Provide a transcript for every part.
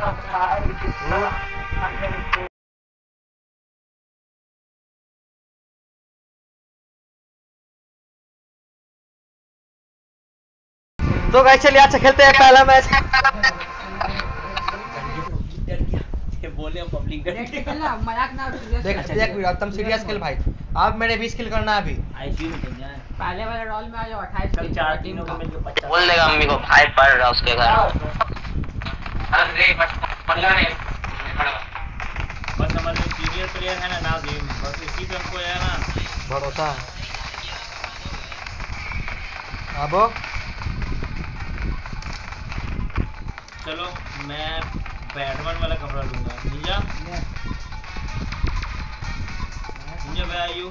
तो गाइस चलिए अच्छा खेलते हैं पहला मैच। बोले पब्लिक खेलना मजाक ना देख देख भी तुम सीरियस खेल भाई। अब मेरे 20 किल करना है अभी। आईसीयू में चल जाए पहले वाले रोल में आ जाओ 28 कल चार तीनों को मिलकर 50 बोल देगा मम्मी को भाई पढ़ रहा उसके घर। बस हमारे सीनियर प्लेयर है ना नाजिम, बस इसी पे हमको है ना भरोसा है। अब चलो मैं बैटमैन वाला कपड़ा लूंगा। Ninja ninja where are you?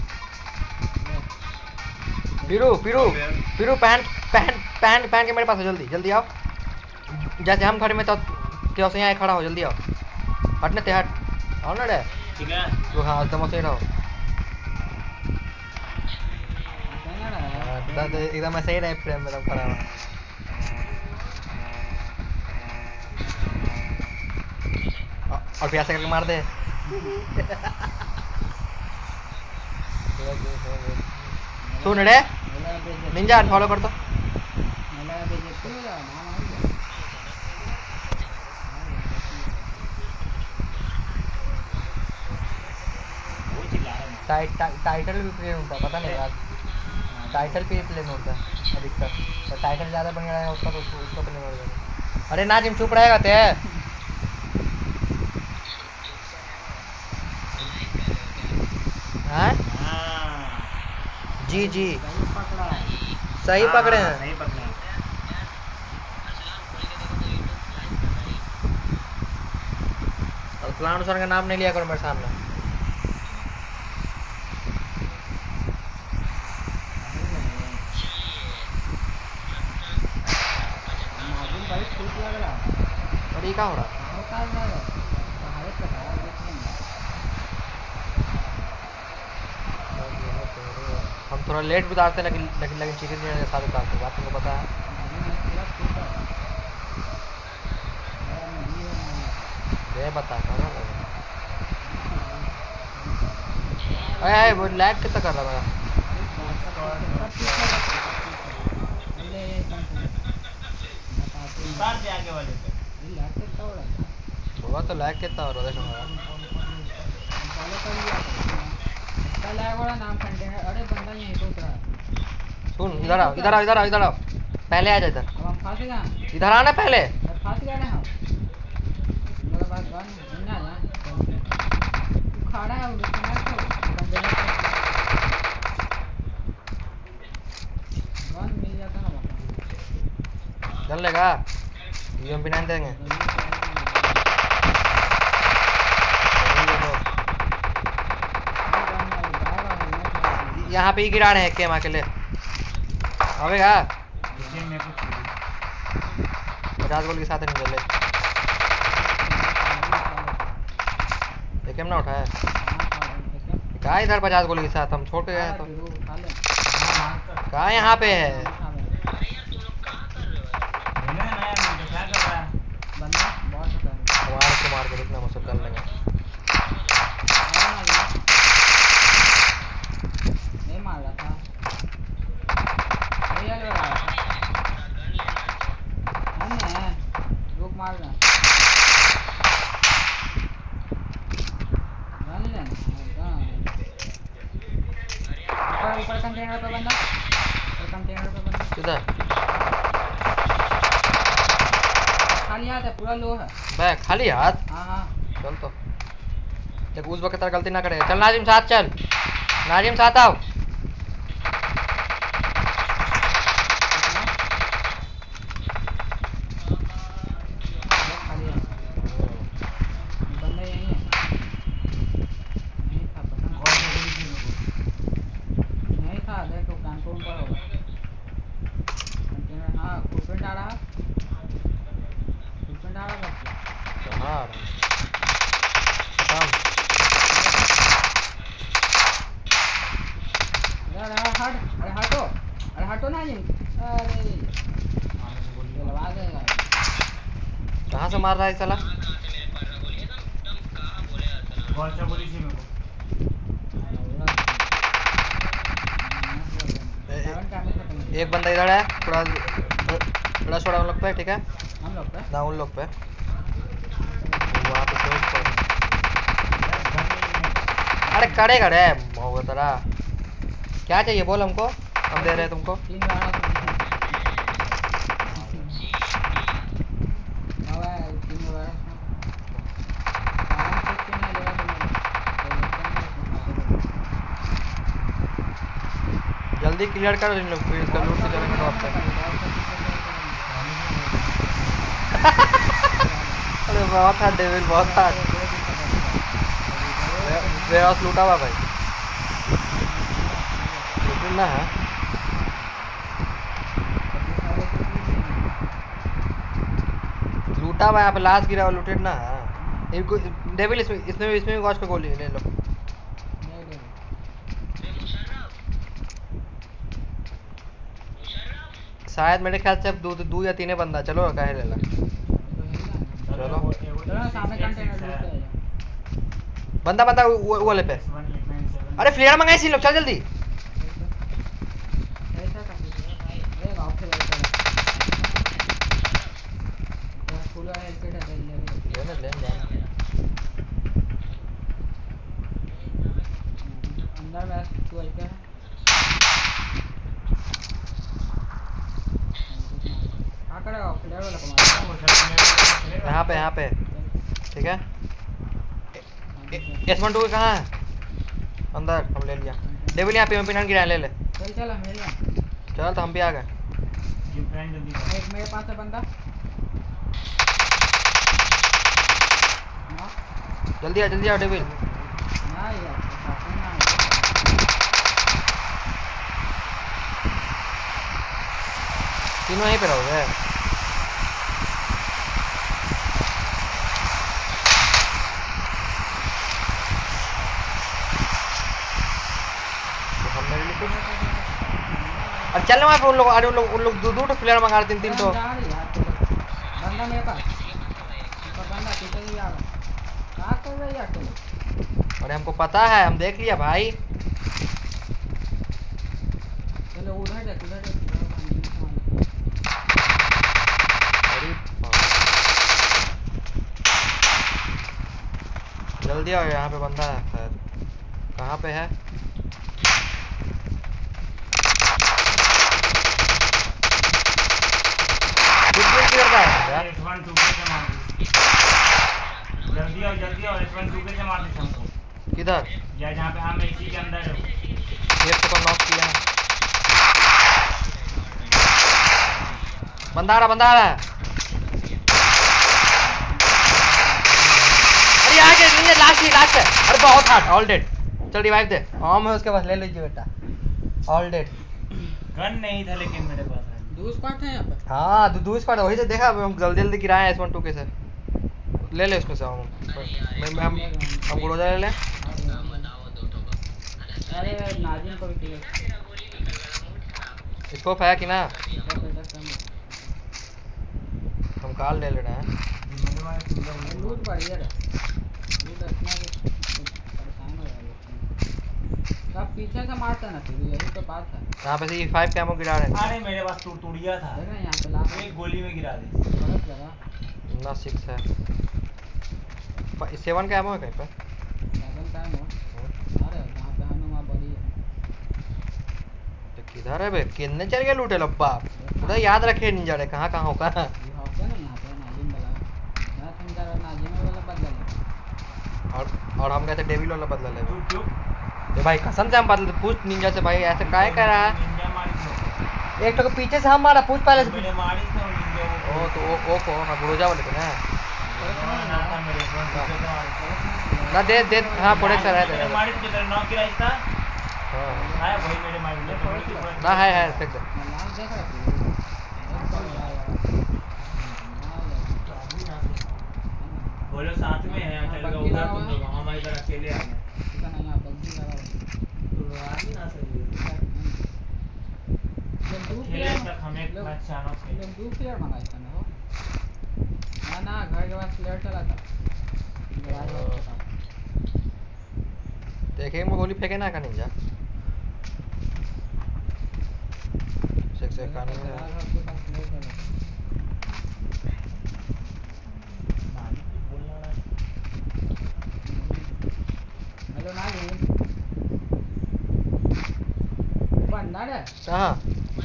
फिरू फिरू फिरू पहन पहन पहन पहन के मेरे पास हो। जल्दी जल्दी आओ। जैसे हम खड़े में तो क्यों से यहाँ खड़ा हो। जल्दी आओ। हटने ते हट आओ ना रे। ठीक है तो हाँ एकदम सही रहो। एकदम सही रहे फ्रेम में खड़ा हुआ। और प्यास करके मार दे। सुन रे निंजा फॉलो कर। तो टाइटल भी प्लेन होता है पता नहीं यार। टाइटल पे प्लेन होता है अधिकतर। तो टाइटल ज़्यादा बन रहा है उसका तो उसका प्लेन हो जाएगा। अरे नाजिम चुप रहेगा ते। हाँ जी जी सही पकड़े हैं। सही पकड़े हैं। और फलान सर का नाम नहीं लिया करो मेरे सामने। और ये क्या हो रहा है? हम थोड़ा लेट भी उतारते लेकिन चिकन नहीं साथ उतारते बात तुमको पता है। ये बता कहाँ लगा? अरे वो लैग कितना कर रहा मेरा। उतार दे आगे वाले पे। होगा तो लैग कितना हो रहा है देखो। नाम कंटेनर। अरे बंदा यहीं पे उतरा है। सुन इधर आओ इधर आओ इधर आओ इधर आओ। पहले आ जा इधर। अब हम फंस गए। इधर आना पहले। फंस गए ना हम। मेरे पास गन ना जा। तू खड़ा है उधर से गन मिल जाता ना वापस। चल लेगा यूएमपी 9 देंगे। यहाँ पे ही गिरा रहे हैं केम अकेले। आवेगा 50 गोल के साथ नहीं चले। केम ना उठाया कहा इधर 50 गोली के साथ हम छोड़ के गए तो कहा यहाँ पे है। मार के रुकना मुझसे कर लेंगे। कंटेनर पे बंदा। किधर खाली हाथ है पूरा लो है। बैग खाली हाथ। हाँ चल तो देख उस वक्त गलती ना करेगा। चल नाजिम साथ चल। नाजिम साथ आओ। बंदा यहीं है। नहीं था देखो कैंपून पर होगा। कंटेनर हाँ फुटप्रिंट आ रहा। फुटप्रिंट आ रहा बस। हाँ अरे हटो ना जी। अरे लगा देगा। कहाँ से मार रहा है साला? गौरचा बोली थी मेरे को। एक बंदा इधर है, थोड़ा रश थोड़ा उन लोग पे, ठीक है हम लोग पे ना, उन लोग पे वहाँ पे कोई अरे खड़े खड़े होगा तेरा। क्या चाहिए बोल हमको, हम दे रहे हैं तुमको। 3 बार जल्दी क्लियर करो इन लोग, फिर इसका लूट से चलेंगे टॉप पे। अरे बहुत था डेविल, बहुत था। वेयरहाउस लूटा हुआ भाई, लूटना है। लूटा हुआ यहाँ पे, लास्ट गिरा हुआ लूटेड ना है। डेविल इसमें भी गॉश पे गोली ले लो। शायद मेरे ख्याल से अब दो या तीन बंदा, चलो काहे ले ला। चलो सामने कंटेनर लूट के आया। बंदा वो वाले पे। अरे फ्लेयर मंगाए सी लोग, चल जल्दी। ऐसा कर दे ये गांव से फुल हेडसेट है लेने ले जाना। अंदर बैठ तू क्या है क्या करेगा फ्लेयर वाला कमाल यहाँ पे ठीक है। S12 कहाँ है? अंदर, हम ले लिया। डेविल यहाँ पे पिन गिरा, ले ले। चल हम ले लिया। चल तो हम भी आ गए। एक मेरे पास है बंदा, जल्दी आओ डेविल। ना यार तीनों यहीं पे रहोगे। अरे चल वहाँ पे उन लोग, अरे उन लोग दो प्लेयर मंगा रहे, तीन तो। बंदा मेरे पास बंदा पीछे नहीं आ रहा, क्या कर रहे यार तुम? अरे हमको पता है, हम देख लिया भाई। चलो उधर देख जल्दी आओ, यहाँ पे बंदा है शायद। कहाँ पे है? जल्दी आओ S12 से मार दे हमको। किधर? या जहाँ पे हम इसी के अंदर है। एक तो नॉक किया ना। बंदा आ रहा है। अरे यहाँ के नहीं, लास्ट है। अरे बहुत हार्ड, ऑल डेड। चल रिवाइव दे, आम है उसके पास, ले लीजिए बेटा। All dead. गन नहीं था लेकिन मेरे पास है। दो स्क्वाड है यहाँ पे। हाँ दो स्क्वाड, वही तो देखा, हम जल्दी गिराए S12 के से। ले ले उसमें से हम गुरोजा ले ले। अरे नाजिम को भी किया। स्कोप है कि ना? हम कार ले रहे हैं। लूट बढ़िया है, लूट इतना परेशान हो जाएगा। सब पीछे से मारता है ना, फिर यही तो बात है। यहाँ पे से 5 कैमो गिरा रहे हैं। अरे मेरे पास टूटिया था। देख रहे यहाँ पे लाख एक गोली में गिरा दी। गलत जगह ना 6 है, 7 का एमो है कहीं पे। 7 टाइम हो। अरे जहाँ पे हमें वहाँ बड़ी है। तो किधर है बे? कितने चल गए लूटे लब्बा? पूरा याद रखे निंजा रे, कहाँ होगा। ये होते ना यहाँ पे नाजिम वाला, मैं समझा रहा नाजिम वाला बदला ले। और हम कहते डेविल वाला बदला ले। क्यों? ये भाई कसम से हम बदल पूछ निंजा से भाई, ऐसे काहे कर रहा है? निंजा मारी एक तो पीछे से हम मारा, पूछ पहले से। मैंने मारी था निंजा ओ तो ओ को ना गुरोजा वाले पे ना। ना दे हाँ प्रोडक्ट है मेरे मारी थी तेरे नॉक गिरा था। हाँ हां वही मेरे मारी ना है फेंक दे। नाम देख रहा बोलो साथ में है, चल गया उधर तुम लोग, हम इधर अकेले आ गए। ठीक है ना, यहाँ बग्गी लगा तो आ ही ना सही बंदूक खेले तक हमें अच्छा ना बंदूक प्लेयर मंगाई था ना वो। ना घर के पास प्लेयर चला था गैराज वाला था। देखे मैं गोली फेंके ना का निंजा से खाने में गैराज वाले के पास प्लेयर चला था। हेलो नागिन बंदा है कहाँ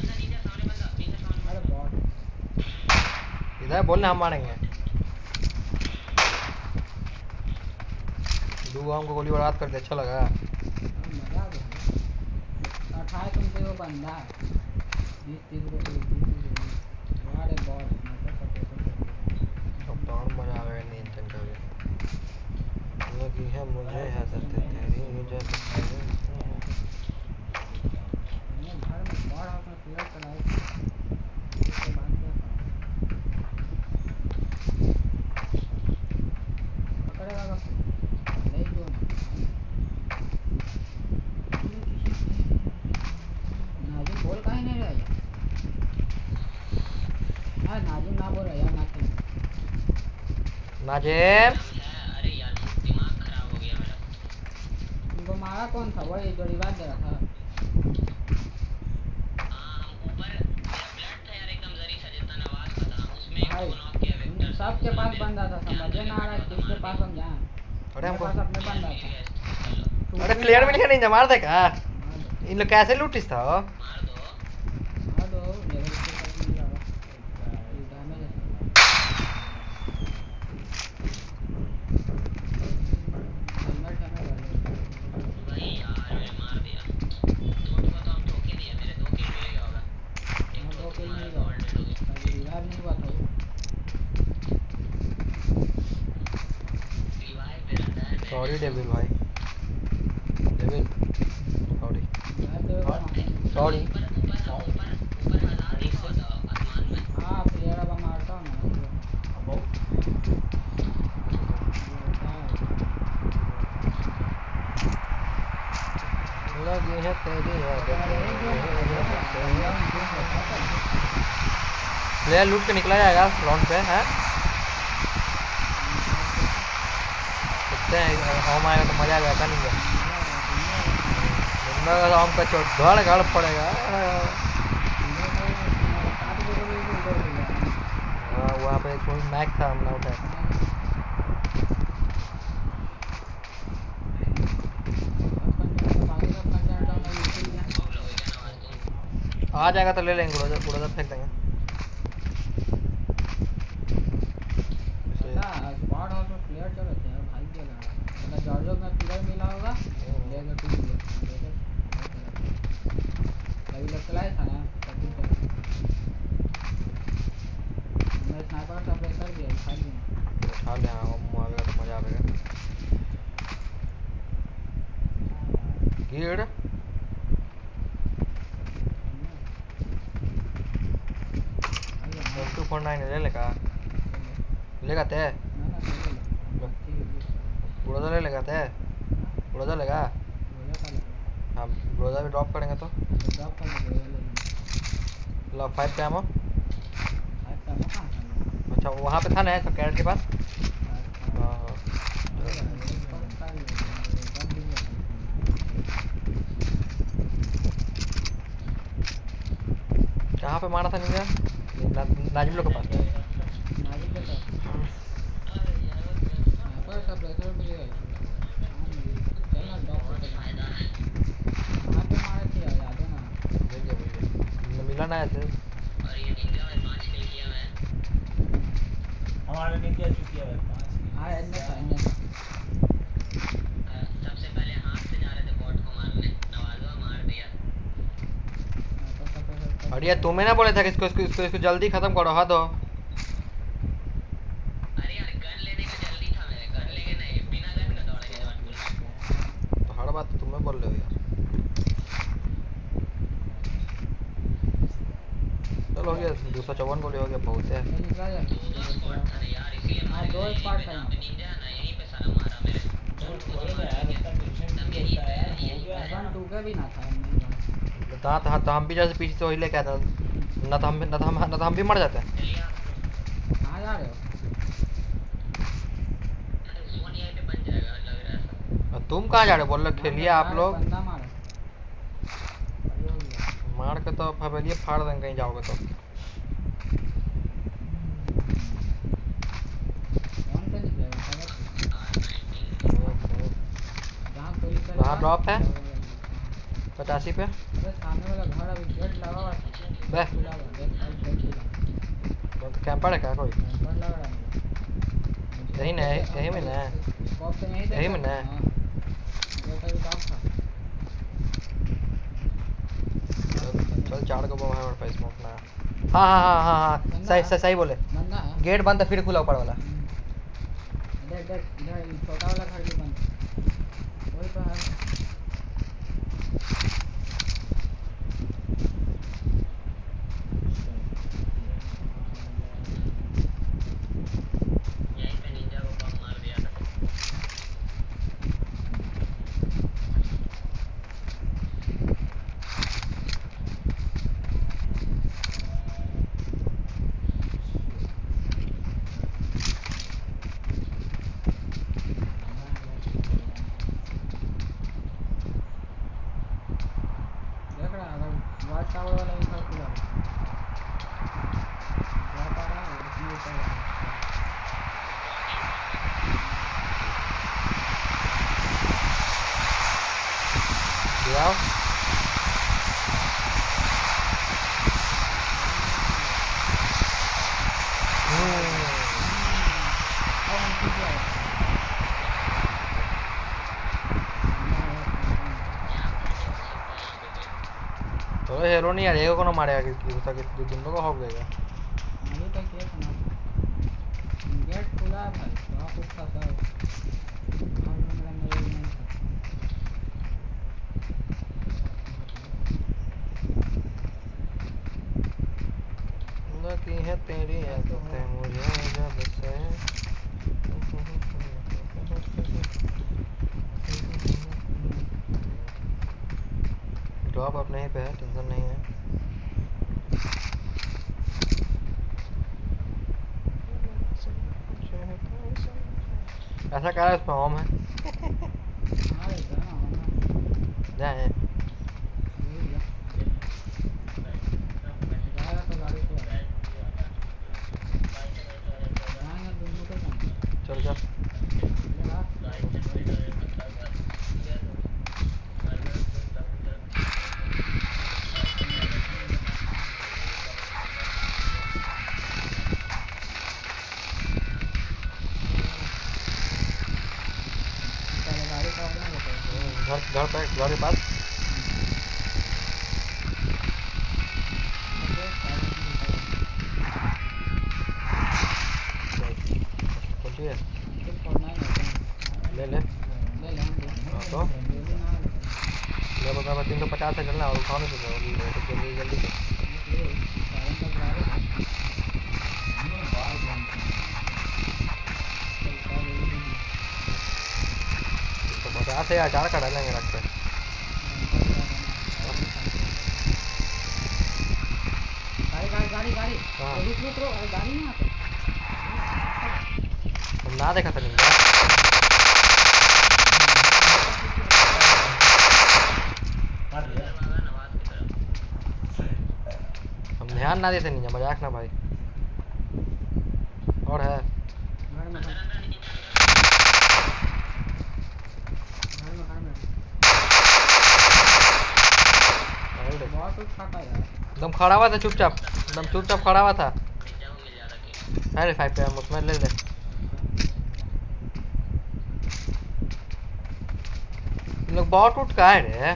अरे बॉट इधर बोलना हम मारेंगे दो हमको गोली बर्बाद कर दे अच्छा लगा मजा आ गया अठाए तुमसे वो बंदा है 20-30 वारे बॉट मतलब अब तो और मजा आएगा नहीं इंजन का भी लगी है मुझे हसरत तेरी जब घर में बॉट हाउस में प्लेयर चलाए उसके बाद क्या पकड़ेगा कब ले जो नाजिम बोल काहे नहीं रहा यार हाँ नाजिम ना बोल रहा यार ना खेल नाजिम अरे यार दिमाग खराब हो गया मेरा। तुमको मारा कौन था वही जो रिवाज दे रहा था हाँ हम ऊपर मेरा ब्लड था यार एकदम जरी सा जितना आवाज का था उसमें एक भाई को नॉक किया तुम विक्टर सबके पास बंदा था समझे ना आ रहा है किसके पास हम जाएं अरे मेरे हमको पास अपने बंदा था अरे प्लेयर मिल गया नहीं मार दे का मार दो इन लोग कैसे लूटिस था मार दो। मार दो लेवल के पास मिल जाएगा डैमेज है हेलमेट है मेरा भाई यार मैंने मार दिया दो को तो हम ठोके नहीं है मेरे 2 किल मिल गया होगा एक हाँ तो दो किल तुम्हारा मिल तो गया ऑलरेडी हो गया। अभी रिवाइव नहीं हुआ था वो रिवाइव पे रहता है मैं सॉरी डेविल भाई डेविल सॉरी रिवाइव देगा वहाँ सॉरी ऊपर हजार ही होता आसमान में। हाँ प्लेयर अब मारता हूँ ना लगी है तेरी प्लेयर लूट के निकला जाएगा राउंड पे है देखते हैं होम आएगा तो मजा आएगा नहीं का होम का चोट धड़ गड़ पड़ेगा वहाँ पे कोई मैच था हमला उठाया आ जाएगा तो ले लेंगे उड़ाजा फेंक देंगे स्क्वाड हाउस में प्लेयर चल रहे थे भाई के लगा मतलब जॉर्जो में प्लेयर मिला होगा लेकर टू लेकर कभी लोग चलाए था ना तभी तो हमने स्नाइपर सब कर दिया खा लिया उठा ले हम आएगा तो मजा आएगा गिर 249 ले लेगा लेगा ते उड़ाजा ले लेगा ते उड़ाजा लेगा हम उड़ाजा भी ड्रॉप करेंगे तो लो 5 पे आमो अच्छा वहाँ पे था ना सब कैरेट के पास हाँ हाँ कहाँ पे मारा था निंजा नाजिम लोग के पास मिला ना ऐसे और ये निंजा में 5 किल किया मैं। हमारे निंजा चुकी है 5 सबसे पहले हाथ से जा रहे थे बॉट को मारने नवाजा मार दिया। अरे तुम्हें ना बोला था कि इसको जल्दी खत्म करो हाँ दो अरे यार गन लेने का जल्दी था मेरे गन लेके नहीं बिना गन का दौड़ के जवान पुल तो हर बात तो तुम्हें बोल रहे हो यार चलो हो गया 254 गोली हो गया बहुत है दो स्क्वाड था ना यार इसलिए मारे दो यहीं स्क्वाड पे था जहाँ पे निंजा है ना यहीं पे साला मारा मेरे हो गया यार उसका मिशन तब भी यहीं होता है पे यार हो गया वन टू का भी ना था तो हम भी जैसे पीछे से वही लेके आते ना तो हम भी मर जाते चलिए आप कहाँ जा रहे हो तुम कहाँ जा रहे हो? बोल रहे खेलिए आप लोग। बंदा मारा अरे हो गया मार के तो हवेलिये फाड़ देंगे कहीं जाओगे तो। कौन से निकलेगा पता जहाँ पुलिस वाले कहाँ ड्रॉप है? हाँ। 85 पे। अरे सामने वाला घर अभी गेट लगा हुआ था बे खुला हुआ गेट साइड गेट खुला कैंपर है क्या कोई? कैंपर लग रहा है यही ना यही में ना स्कोप से नहीं यही में ना। हाँ गेट अभी लॉक था चल 4 को बम है मेरे पास स्मोक ना। हाँ हाँ हाँ हाँ हाँ सही सही सही बोले। बंदा है गेट बंद है फिर खुला ऊपर वाला। देख देख इधर छोटा वाला घर भी बंद है वही तो है यहीं पे निंजा को बम मार दिया था। देख रहा है अगर वाच टावर वाला भी घर खुला है ड्रॉप आ रहा है उसमें ऊपर वाला जाओ और हम ठीक है तो हेरो नहीं यार एगो को ना मारेगा कि हो सके दो दोनों को हॉक देगा। अभी तक ये सुना गेट खुला है भाई तो आप उसका सर और मेरा मेरे नहीं था लगी है तेरी आदतें मुझे जब से। ड्रॉप अपने ही पे है टेंशन नहीं है। ऐसा कह रहा है उसमें होम है। हाँ ये ना होना जाए यही है जाएगा तो गाड़ी से जाएंगे दोनों को जाएंगे चल चल। ले ला पहले गाड़ी का अपना बताओ घर पे घर के पास। पहुंची है कुछ करना ही होता है ले ले। ले ले हम हाँ तो डेली ना लेते ले बता मैं 350 से चलना और उठाने से जल्दी जल्दी जल्दी से। इसलिए सावन तक जा रहे हैं तो 50 से 4 का डालेंगे रख के। गाड़ी गाड़ी गाड़ी गाड़ी हाँ। रुक रुक रुक अरे गाड़ी नहीं आते हम ना देखा था नहीं हम ध्यान ना देते नहीं मजाक ना भाई। और है घर में घर में बहुत कुछ खाता यार एकदम खड़ा हुआ था चुपचाप एकदम चुपचाप खड़ा हुआ था। निंजा को मिल जाता कि अरे 5 पे हम उसमें ले ले। इन लोग बहुत उठ का है रे।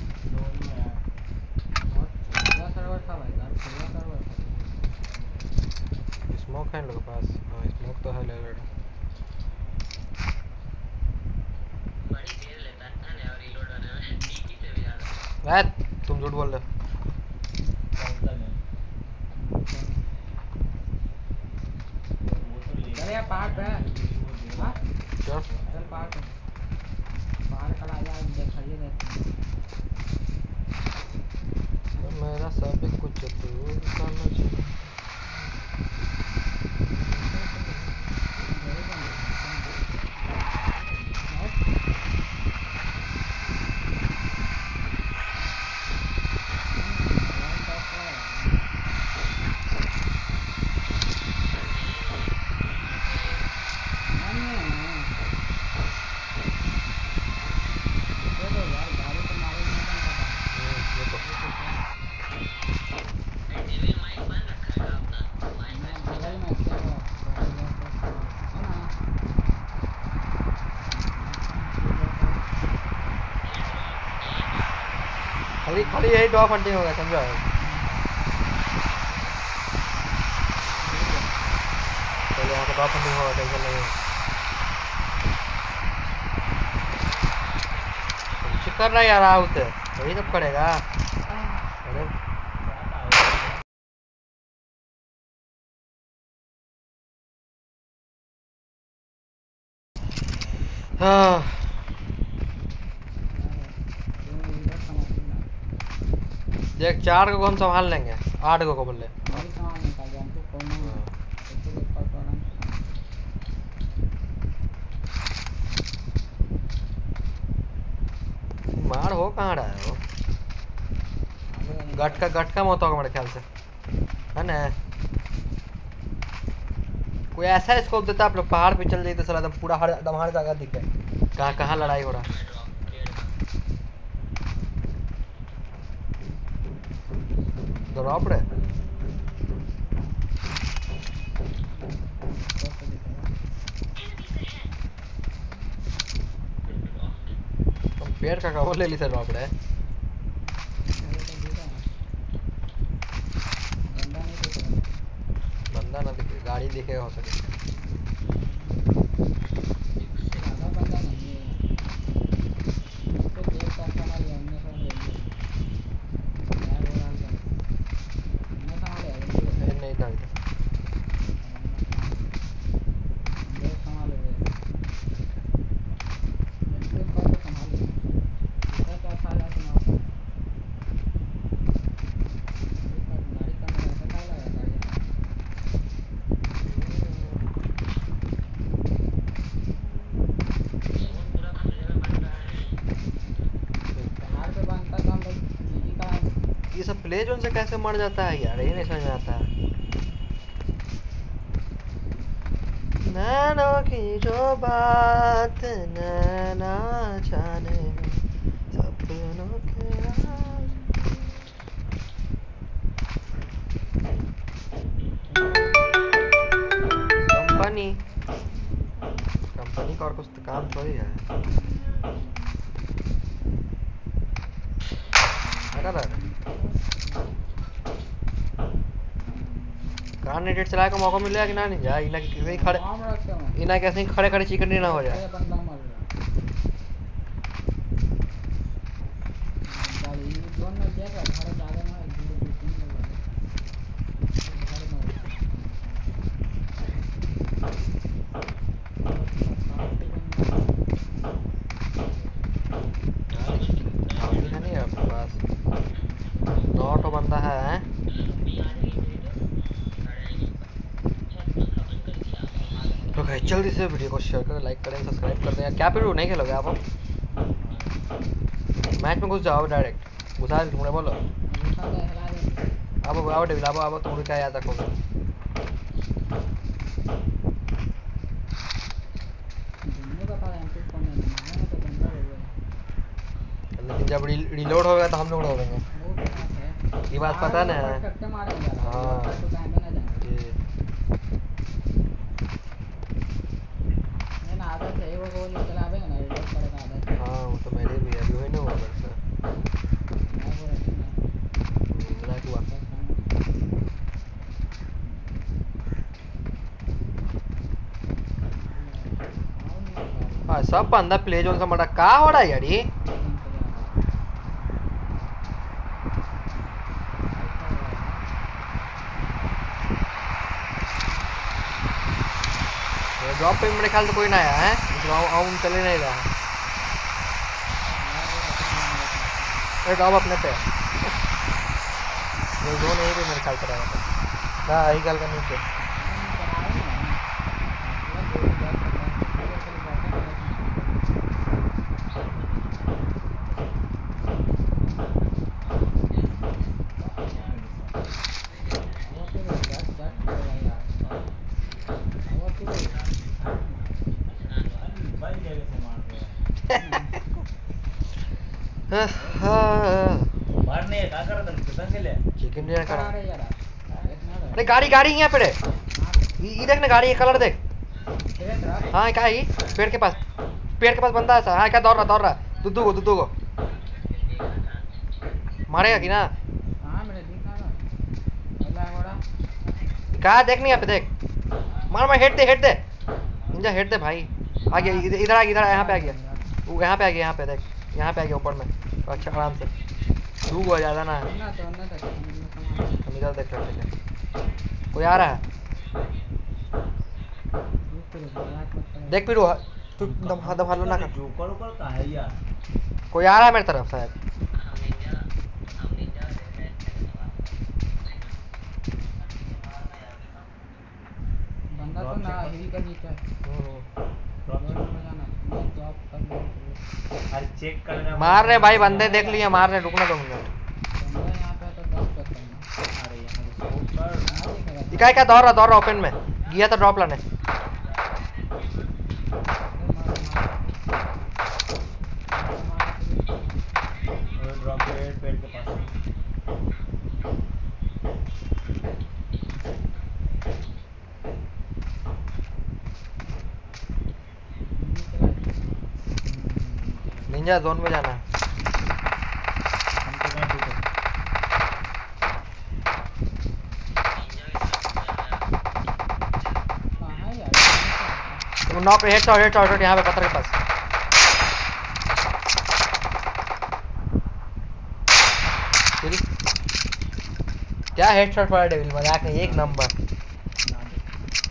बहुत खुला सर्वर था भाई यार खुला सर्वर था स्मोक है इन लोगों के पास। हाँ स्मोक तो है ले ले। बड़ी देर लेता है ना और रिलोड होने में डीपी से भी ज्यादा। तुम झूठ बोल रहे हो। चल यार पार्क पे हाँ चल चल पार्क पे बाहर कल आ जाए देखिए देखते तो मेरा सब कुछ तू समझ। खाली खाली यही ड्रॉप हंटिंग होगा, समझो। चलो यहाँ पे ड्रॉप हंटिंग होगा, टेंशन नहीं है। कुछ कर रहा है यार, आउट वही सब करेगा। अरे हाँ देख, 4 को हम संभाल लेंगे, 8 को बोल ले। मार हो कहाँ रहा है वो? गटका मौत होगा मेरे ख्याल से, है ना? कोई ऐसा स्कोप देता आप लोग पहाड़ पे चल जाइए तो साला एकदम पूरा हर एकदम हर जगह दिखे कहाँ कहाँ लड़ाई हो रहा है। ड्रॉप रे तुम पेड़ का कवर ले ली सर, ड्रॉप रे बंदा ना दिखे, गाड़ी दिखेगा हो सके। नहीं था इधर। ये सब प्ले जोन से कैसे मर जाता है यार, ये नहीं समझ में आता है। नैनों की जो बात नैना जाने, सपनों के राज। कंपनी का और कुछ तो काम थोड़ी है। कार नेट चलाने का मौका मिलेगा कि ना नहीं जाए, इना कैसे ही खड़े खड़े चिकन नहीं ना हो जाए। नहीं है आपके पास 9 बंदा है। तो भाई जल्दी से वीडियो को शेयर करें, लाइक करें, सब्सक्राइब कर दें। क्या फिर नहीं खेलोगे आप? मैच में घुस जाओ डायरेक्ट, घुसा तुमने बोलो अब आओ डेविल, अब तुम क्या याद रखोगे। लेकिन जब रिलोड होगा तो हम लोग उड़ाएंगे, ये बात पता ना है। हाँ हाँ वो तो मेरे भी अभी हुई ना, हुआ हाँ सब बंदा प्ले जोन से मरा का हो रहा है यार। ये ड्रॉप पे मेरे ख्याल से कोई ना आया है, चले नहीं रहा है। ड्रॉप अपने पे जो नहीं भी मेरे ख्याल से रहा था यही गल का नीचे। चिकन डिनर करा। अरे गाड़ी यहाँ पे ये देख ना, गाड़ी ये कलर देख। हाँ क्या है पेड़ के पास बंदा है। हाँ क्या दौड़ रहा दुद्धू को मारेगा कि ना? कहाँ मेरे दिखा रहा अल्लाह घोड़ा कहा देख नहीं यहाँ पे देख। मार मार हेड दे निंजा हेड दे भाई। आ गया इधर आ गया इधर यहाँ पे आ गया। वो यहाँ पे आ गया यहाँ पे देख यहाँ पे आ गया ऊपर में। अच्छा आराम से डूब हो ज़्यादा ना। ना तो अंदर तक सामान हम इधर देख रहे थे कोई आ रहा है। रुक रुक मजाक मत कर देख फिर तू दफा लो ना कर। जोकर ओकर का है यार। कोई आ रहा है मेरी तरफ शायद। हम निंजा देख रहे थे बंदा तो ना हिल के नीचे ड्रॉप रोड में जाना मैं ड्रॉप कर लूँ अरे चेक करना मार रहे भाई बंदे देख लिए मार रहे रुकना 2 मिनट। बंदा यहाँ पे तो ड्रॉप कर करना अरे यहाँ पे स्कोप कर ना दिखेगा इकाई क्या दौड़ रहा ओपन में गया था ड्रॉप लाने। ड्रॉप पेड़ के पास निंजा जोन में जाना है। हमको कहाँ टूटे कहाँ है यार तुम नॉक हेड शॉट यहाँ पे पत्थर के पास। फिर क्या हेडशॉट पड़ा डेविल मजाक नहीं 1 नंबर। ना दे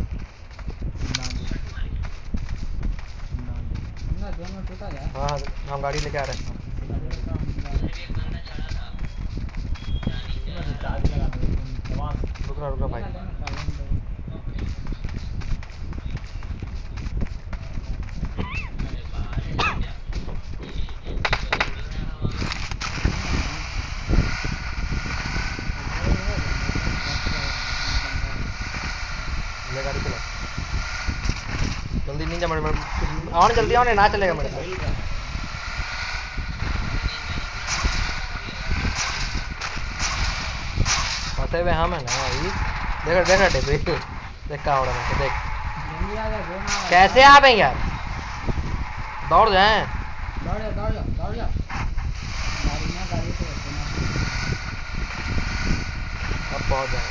ना दोनों टूटा जाए हाँ हम गाड़ी लेके आ रहे हैं। एक बंदा चढ़ा था चार्ज लगा दो जवान रुक भाई। ले गाड़ी चला जल्दी निंजा मेरे आने जल्दी आने ना चलेगा मेरे को। फंसे हुए हम है ना भाई। देख डेविल देख क्या हो रहा है मेरे को देख जल्दी आ जा जोन आ कैसे आ गए यार। दौड़ जाए दौड़ जा गाड़ी से अब पहुंच जाए।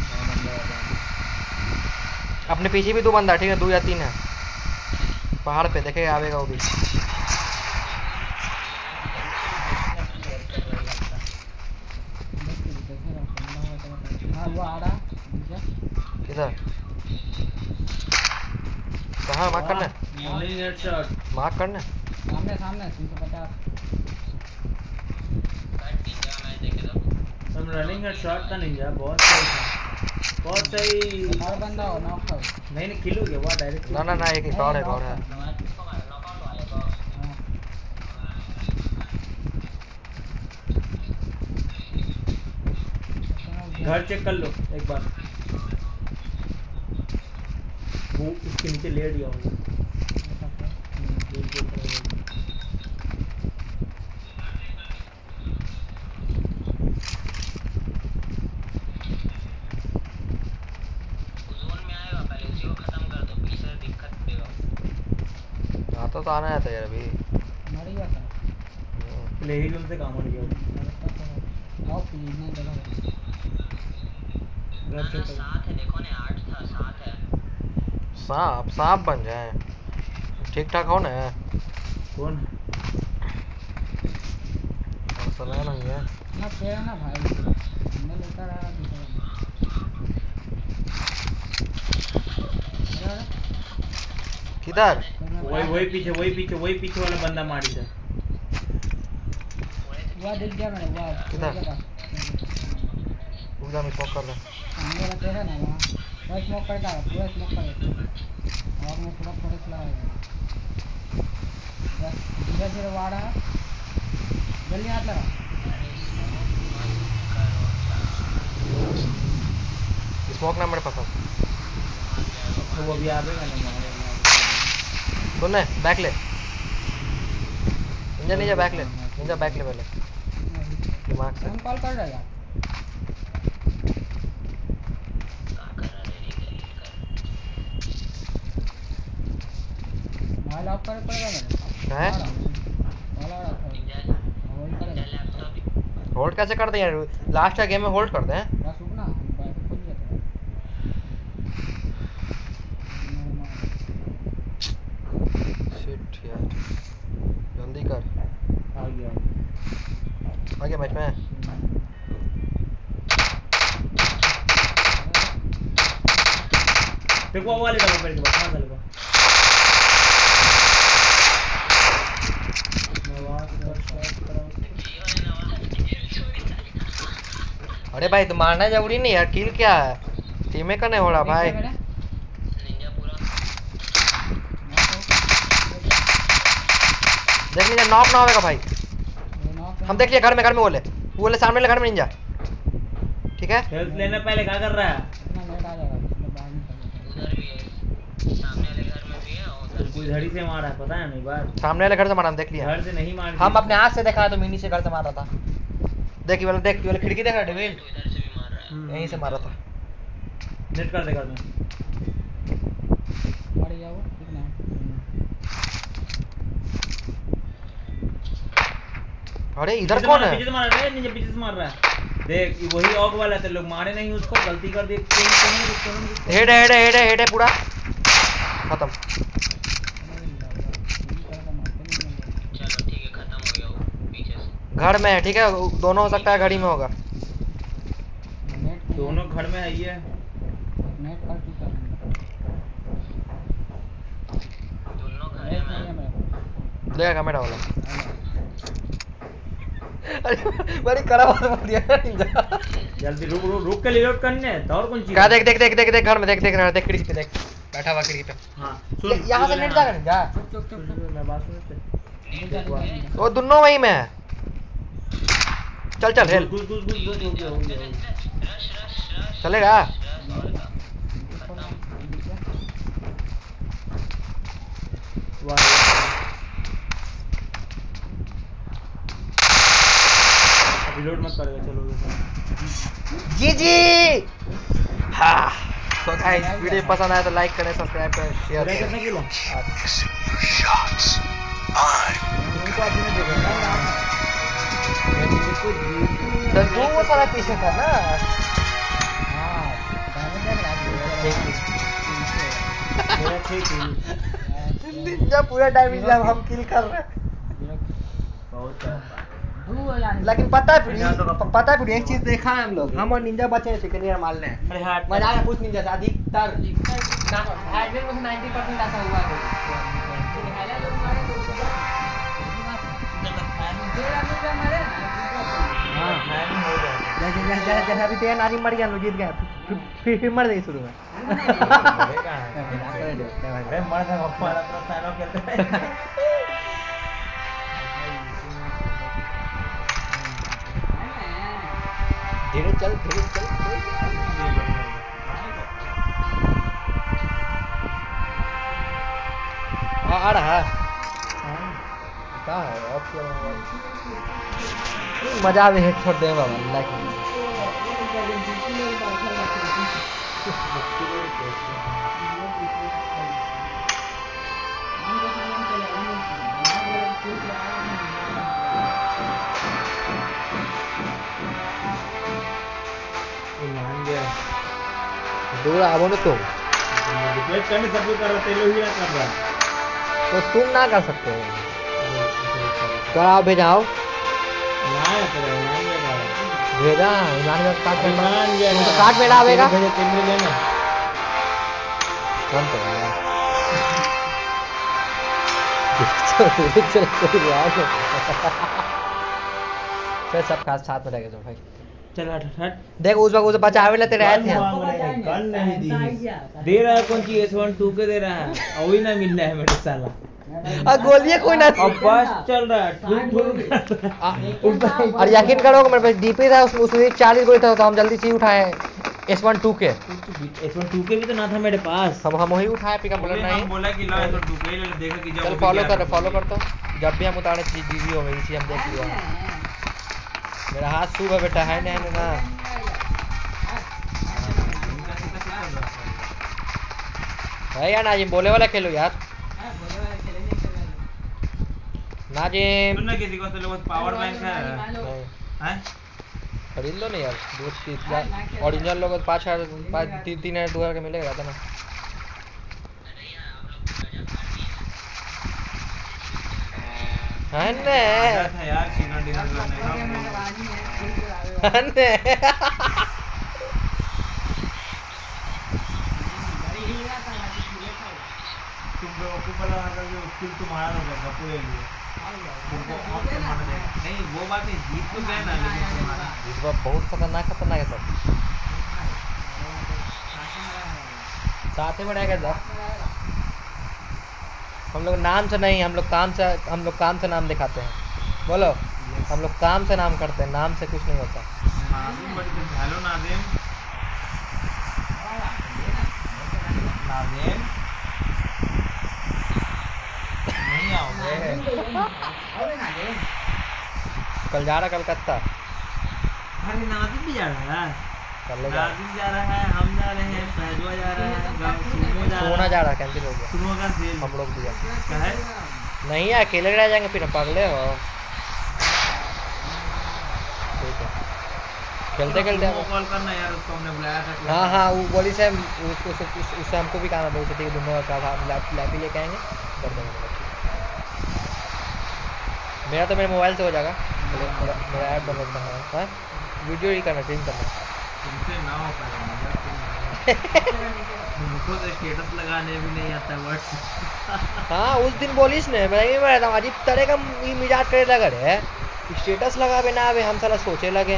अपने पीछे भी 2 बंदा ठीक है 2 या 3 है पहाड़ पे देखेगा आवेगा वो भी। हाँ वो आ रहा नीचे किधर कहाँ मार्क करना है? मॉर्निंग हेडशॉट मार्क करना है? सामने 350 निंजा मैच देखे तो हम रनिंग हेडशॉट का निंजा बहुत सही था बहुत सही और बंदा हो नॉक कर नहीं किल हो गया वो डायरेक्ट ना एक और है नॉकआउट वाले को हाँ घर चेक कर लो एक बार वो उसके नीचे लेट गया होगा जोन में आएगा पहले उसी को खत्म कर दो पीछे से दिक्कत देगा आता तो आना है यार अभी। मर गया था प्ले ही जोन से काम हो गया आओ प्लीज नहीं देखा घर चेक कर 7 है देखो ने 8 था 7 है सांप बन जाए ठीक ठाक हो ना कौन समय नहीं है ना पेड़ ना भाई मैं लेकर आ रहा दूसरा किधर वही पीछे वाला बंदा मारी था वो दिख गया मैंने वो किधर? देखा पूरा में स्मोक कर रहा सामने वाला देखा ना वहाँ वो स्मोक करता है पूरा स्मोक कर देता और मैं पूरा फोकस लगा बस धीरे धीरे वो आ रहा है जल्दी हाथ लगा स्मोक ना मेरे पास तो वो भी आवेगा ना सुनने बैक ले निंजा बैक ले पहले दिमाग से। फोन कॉल कर रहा है यार मोबाइल ऑफ कर पड़ेगा मेरे हैं कॉल आ रहा था होल्ड करेगा होल्ड कैसे कर दे यार, लास्ट का गेम में होल्ड कर दे। बस रुक ना, बाइक खोल दिया था। शिट यार, जल्दी कर। आ गया। आगे मैच में देखो वो वाले डबल बेड के पास मार डालेगा। अरे भाई तो मारना जरूरी नहीं यार, किल क्या है, टीम का नहीं हो रहा भाई। निंजा पूरा देख लीजिए नॉक ना होगा भाई। हम देख लिए घर में बोले सामने घर में निंजा। ठीक है हेल्थ लेने पहले क्या कर रहा है? इतना लेट आ जाएगा, इसमें बाहर नहीं कर उधर भी है, सामने वाले घर में भी है और उधर कोई धड़ी से मारा है पता है नहीं बात। सामने वाले घर से मारा, हम देख लिया। घर से नहीं मार हम अपने आँख से देखा तो मिनी से घर से मारा था। देख वाला खिड़की देख रहा डेविल, तो इधर से भी मार रहा है। यहीं से मारा था। नेट कर देगा तू। मर गया वो, कितना अरे इधर कौन है? पीछे से मार रहा है, नीचे पीछे से मार रहा है। देख ये वही ऑग वाला है, लोग मारे नहीं उसको, गलती कर दी। हेड है पूरा खत्म। चलो ठीक है, खत्म हो गया वो पीछे से। घर में है, ठीक है, दोनों हो सकता है घड़ी में होगा। नेट दोनों घर में है ये। नेट कर चुका है। दोनों घर नेट में नहीं है मेरे पास। देखा कैमरा वाला। अरे बड़ी कड़ा बात बोल दिया ना निंजा। जल्दी रुक के रिलोड करने तो और कौन चीज क्या देख घर में देख रहा है, देख खिड़की पे देख, बैठा हुआ खिड़की पे। हां यहाँ से नेट जाएगा निंजा। चुप मैं बात सुनते। वो दोनों वहीं में है। चल हेल घुस हो गया। चलेगा। रिलोड मत करेगा, चलो जी हाँ। तो गाइस वीडियो पसंद आया तो लाइक करें, सब्सक्राइब करें, शेयर कितना करें। किलो तो तू वो सारा पीछे था ना। हां निंजा पूरा डैमेज जब हम किल कर रहे हैं। लेकिन पता है पूरी एक चीज देखा है हम लोग, हम और निंजा बचे हैं सेकंड ईयर मारने हैं। अरे हाथ मजा आया कुछ निंजा से अधिकतर 90% ऐसा हुआ है। जैसे अभी तेरा नानी मर गया, हम लोग जीत गए, फिर मर गई शुरू में। मर गया हमारा तो साइनो कहते हैं। धीरे चल आ रहा है। कहाँ है ऑफ किया हुआ है। मजा आवे हेड शॉट देगा बाबा लाइक। दूर आवो ना तुम, रिप्लेस करने सब कुछ कर रहा, तेलो ही ना कर रहा। तो तुम ना कर सकते हो। कराओ भेजाओ ना करे ना लेगा। भेजा इमरान का काट में मान गया तो काट में आवेगा। भेजे तेरे लेना कौन तो चल सब खास साथ में रहेगा जो भाई। चल हट देख उस बचावे लेते रहे थे हम। गन नहीं दी दे रहा है कौन चीज S12 के दे रहा है, अभी ना मिल रहा है मेरे साला। गोलियां कोई ना थी। अब बस चल रहा है ठुक और यकीन करो मेरे पास डीपी था, उसमें 40 गोली था, तो हम जल्दी से उठाए S12 के। S12 के भी तो ना था मेरे पास। हम वही उठाए पिकअप बोला नहीं। हम बोला कि लो S12 के ले देखा कि जब चल फॉलो कर तो जब भी हम उतारे जीजी हो गई थी, हम देख लिया। मेरा हाथ सूख है बेटा, है ना भाई यार। नाजिम बोले वाला खेलो यार। नाजिम सुनना किसी को तो लोग पावर बैंक है नहीं। हैं खरीद लो नहीं यार, ओरिजिनल लोग 5,000 3,000 2,000 का मिलेगा था ना। है ने आदत है यार चिकन डिनर करने का। है ने तुम बेवकूफ वाला आकर के स्किल तुम्हारा होगा गप्पू ले लिए तुमको ऑप्शन बन जाएगा। नहीं वो बात नहीं, जीत तो गए ना, लेकिन तुम्हारा इस बार बहुत खतरनाक है सब। साथ में रहेगा सब। हम लोग नाम से नहीं, हम लोग काम से नाम दिखाते हैं। बोलो, हम लोग काम से नाम करते हैं, नाम से कुछ नहीं होता। नादिम बड़ी तुम हेलो नादिम। नादिम नहीं आओगे? कल जा रहा कलकत्ता। अरे नादिम भी जा रहा है। कल जा नादिम जा रहा है, हम जा रहे हैं, फैजुआ जा रहा है, सोना जा रहा है, कैंसिल हो गया। सुनो का सेल हम लोग भी जाते क्या है? नहीं यार, अकेले रह जाएंगे फिर, पगले हो। ठीक है, खेलते खेलते तुमको कॉल करना यार, उसको हमने बुलाया था। हाँ हाँ, वो बोली से उससे हमको भी काम है, बोलते थे कि दोनों का काम लैप ही लेके आएंगे, कर देंगे। मेरा तो मेरे मोबाइल से हो जाएगा, मेरा ऐप डाउनलोड करना है, वीडियो ही करना, स्ट्रीम करना। तुमसे ना हो पाएगा यार, तुमको तो स्टेटस लगाने भी नहीं आता व्हाट्सएप। हाँ उस दिन बोलिस ने, मैं अजीब तरह का मिजाज करे लगा रे, स्टेटस लगा बे ना अबे, हम साला सोचे लगे।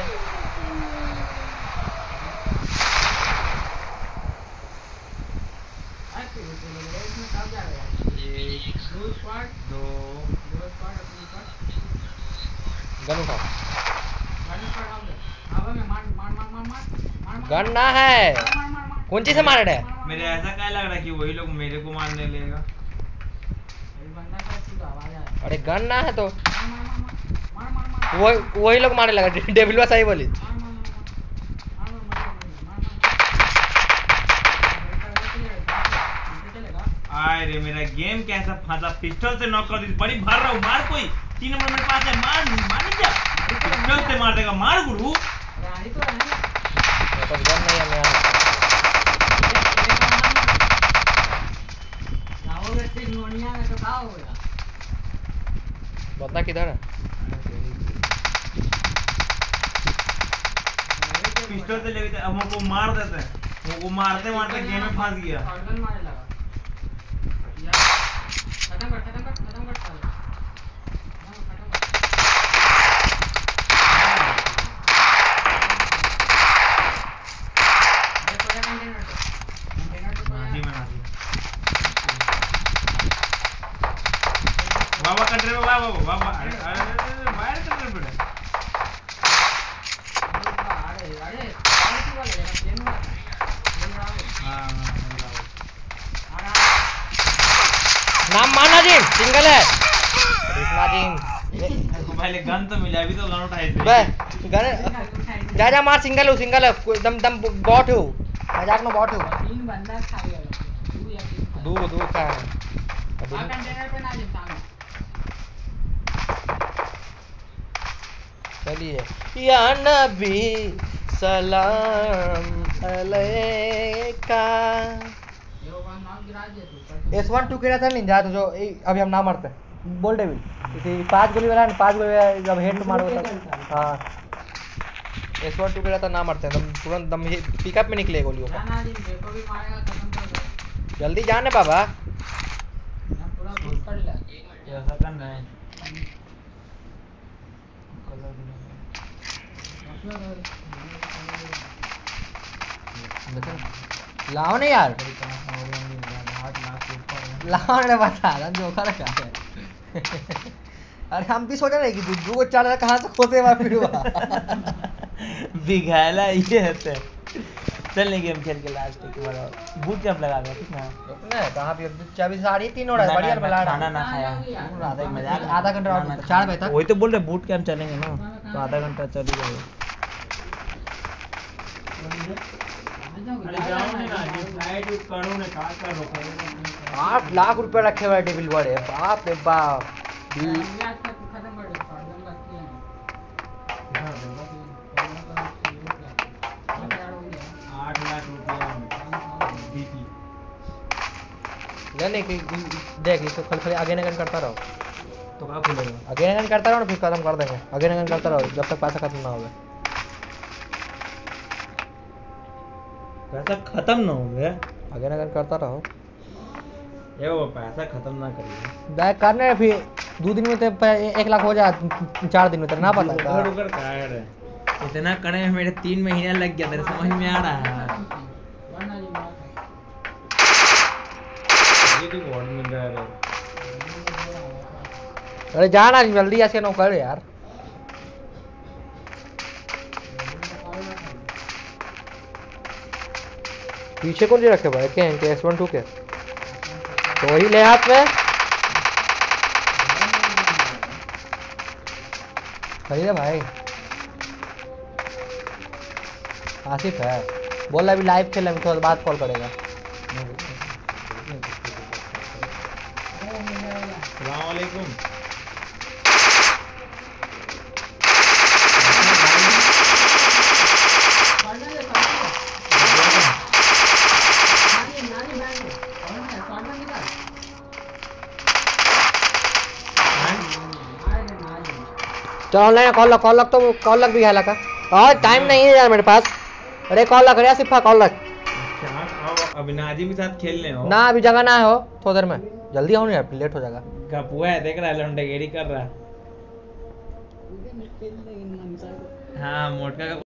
गन उठाओ। गन ना है, कौन चीज से मारे रहे? मेरे ऐसा क्या लग रहा है कि वही लोग मेरे को मारने लेगा। अरे गन ना है तो वही लोग मारने लगा, डेविलवा सही बोली। आए रे मेरा गेम कैसा फंसा, पिस्टल से नॉक कर दी, बड़ी भर रहा हूँ, मार कोई 3 नंबर मेरे पास है, मार मार नहीं जा, पिस्टल से मार देगा, मार गुरु। मेरे पास गन नहीं है, मैं बता किधर है? पिस्टल से लेके अब हमको मार देते हैं, वो मारते मारते गेम में फंस गया। वाह कंट्री में, वाह वाह वाह, अरे बाहर कंट्री पे नाम माना जी, सिंगल है कृष्णा जी। पहले गन तो मिला, अभी तो गन उठाई थी। बे गन जा मार, सिंगल है, एकदम दम बॉट है, मजाक में बॉट है। दूर का है। चलिए, या नबी सलाम अलैका। S12 के था निंजा, तो जो अभी हम ना मरते, बोल डेविल, इसी 5 गोली वाला, 5 गोली वाला जब हेड मारो तब। हाँ S12 के था, ना मरते हैं तुरंत, दम पिकअप में निकले गोलियों का। जल्दी जाने बाबा, ऐसा करना है। लाओ नहीं यार, लाओ ने बता जो कर रखा है। अरे हम भी सोच रहे कि दुद्धू को 4 कहाँ से खोते हुआ फिर हुआ। बिघाला ये है। चल नहीं गेम खेल के लास्ट के बाद बूट कैंप लगा दो, ठीक ना? नहीं कहाँ पे 24:30 हो रहा है, बढ़िया बना खाना ना खाया, आधा घंटा और 4 बजे तक। वही तो बोल रहे बूट कैंप चलेंगे ना, तो आधा घंटा चल ही जाएगा। 8 लाख रुपए रखे हुए डेविल बड़े, बाप रे बाप। खत्म कर दो, नहीं कि देख इसको खाली अगेन अगेन करता रहो, तो क्या खुलेगा? अगेन अगेन करता रहो ना, फिर खत्म कर देंगे। अगेन अगेन करता रहो जब तक पैसा खत्म ना हो गया। पैसा खत्म ना हो गया? अगेन अगेन करता रहो। ये वो पैसा खत्म ना करिए। बैक करने फिर 2 दिन में तो 1 लाख हो जाए, 4 दिन में तेरा ना पता उधर उधर का है इतना करने में मेरे 3 महीने लग गया, तेरे समझ में आ रहा है? वरना जी मार ये तो बहुत मिल रहा है। अरे जाना जल्दी ऐसे नो कर यार। पीछे कौन जी रखे भाई के इनके S12 के, तो वही ले हाथ में। सही है भाई। आसिफ है बोल रहा अभी लाइव खेल, अभी थोड़ा बाद कॉल करेगा। अस्सलाम वालेकुम। चल ऑनलाइन कॉल लग तो कॉल लग भी है लगा, और टाइम नहीं है यार मेरे पास। अरे कॉल लग रहा सिर्फ कॉल लग। अच्छा अब अभी नाजिम के साथ खेलने हो ना अभी जगह ना हो, थोड़ी देर में जल्दी आओ ना यार, लेट हो जाएगा। कपुआ है, देख रहा है लौंडेगिरी कर रहा है। हाँ मोटका का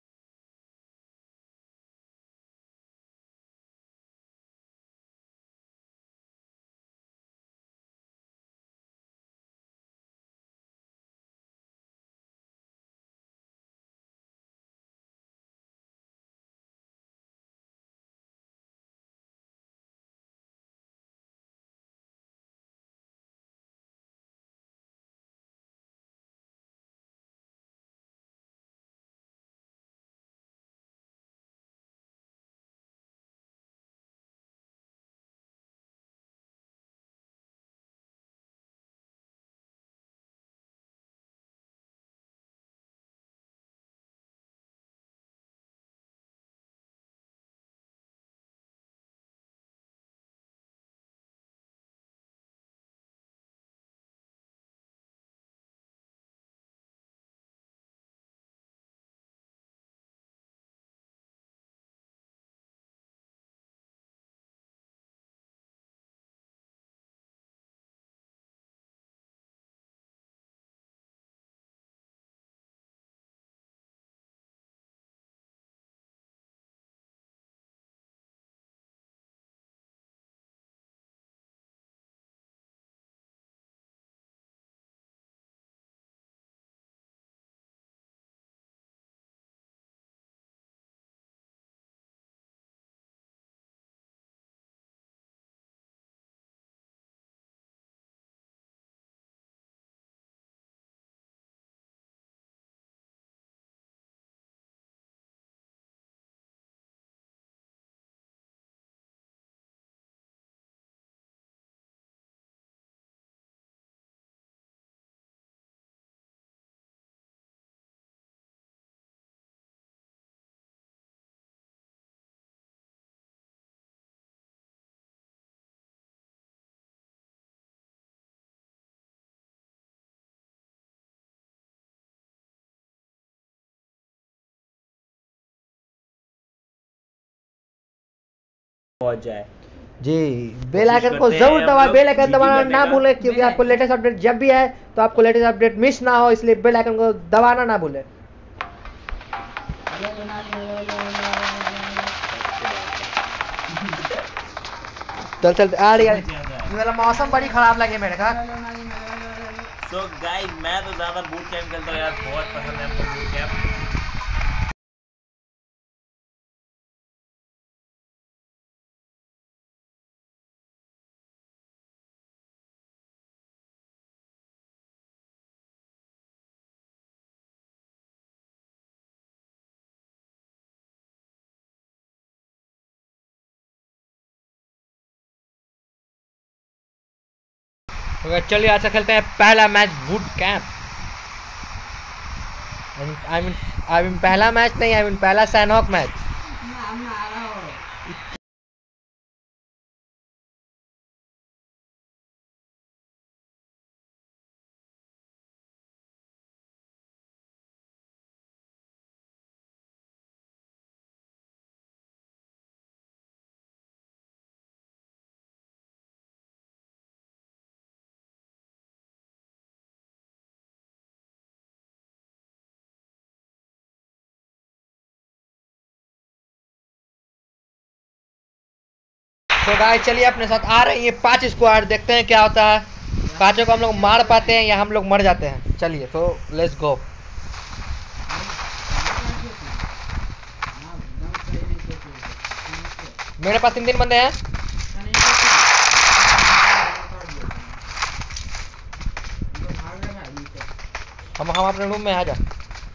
पहुंच जाए। जी बेल आइकन को करते हैं जरूर हम दबाएं, लोग बेल आइकन जीजी दबाना करने ना का। भूलें, क्योंकि आपको लेटेस्ट अपडेट जब भी आए तो आपको लेटेस्ट अपडेट मिस ना हो, इसलिए बेल आइकन को दबाना ना भूलें। चल चल आ रही है। ये वाला मौसम बड़ी खराब लगे मेरे का। तो गाइस मैं तो ज्यादा बूट कैंप खेलता हूँ यार, बहुत पसंद है हमको बूट कैंप। चलिए आज से खेलते हैं पहला match boot camp. I mean पहला मैच नहीं, आई मीन पहला सैनहॉक मैच। तो गाइस चलिए अपने साथ आ रही है 5 स्क्वाड, देखते हैं क्या होता है। पांचों को हम लोग मार पाते हैं या हम लोग मर जाते हैं। चलिए तो लेट्स गो। मेरे पास 3 बंदे हैं। हम अपने रूम में आ जा।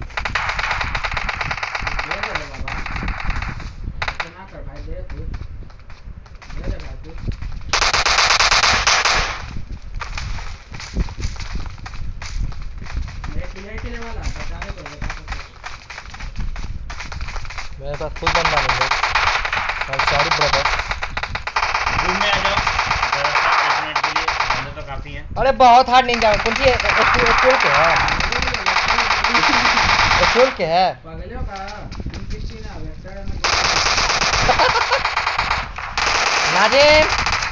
मेरे पास खुद बंदा नहीं है। Sorry brother. रूम में आ जाओ जरा सा 1 मिनट के लिए, बंदे तो काफी हैं। अरे बहुत हार्ड नहीं जा कौन सी स्कूल के है, स्कूल के है। नाजिम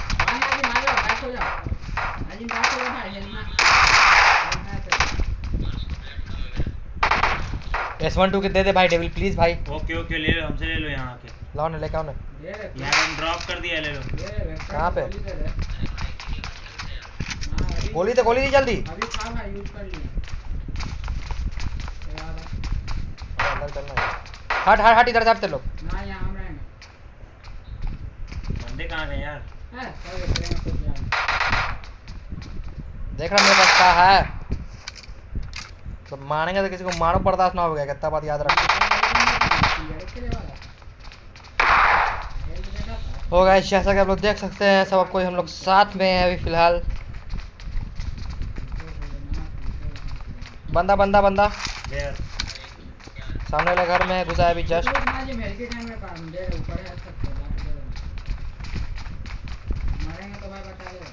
S12 के दे दे भाई डेविल प्लीज भाई। ओके ले लो, हमसे ले लो यहाँ आके। लाओ ना, लेके आओ ना। यहाँ हम ड्रॉप कर दिया, ले लो। कहाँ पे? गोली दे जल्दी। अभी खा भाई, यूज कर लिए। अंदर चलना है। हट इधर से हटते लोग। ना यहाँ हम रहेंगे। बंदे कहाँ गए यार? है सब ट्रेन में कुछ जाए। देख रहा मेरे पास क्या है, तो मारेंगे तो किसी को मारो बर्दाश्त ना हो गया। कितना बात याद रख। हो गया जैसा कि आप लोग देख सकते हैं, सब कोई हम लोग साथ में है अभी फिलहाल। बंदा There। सामने वाले घर में घुसा है अभी जस्ट। मारेंगे तो भाई बता दो।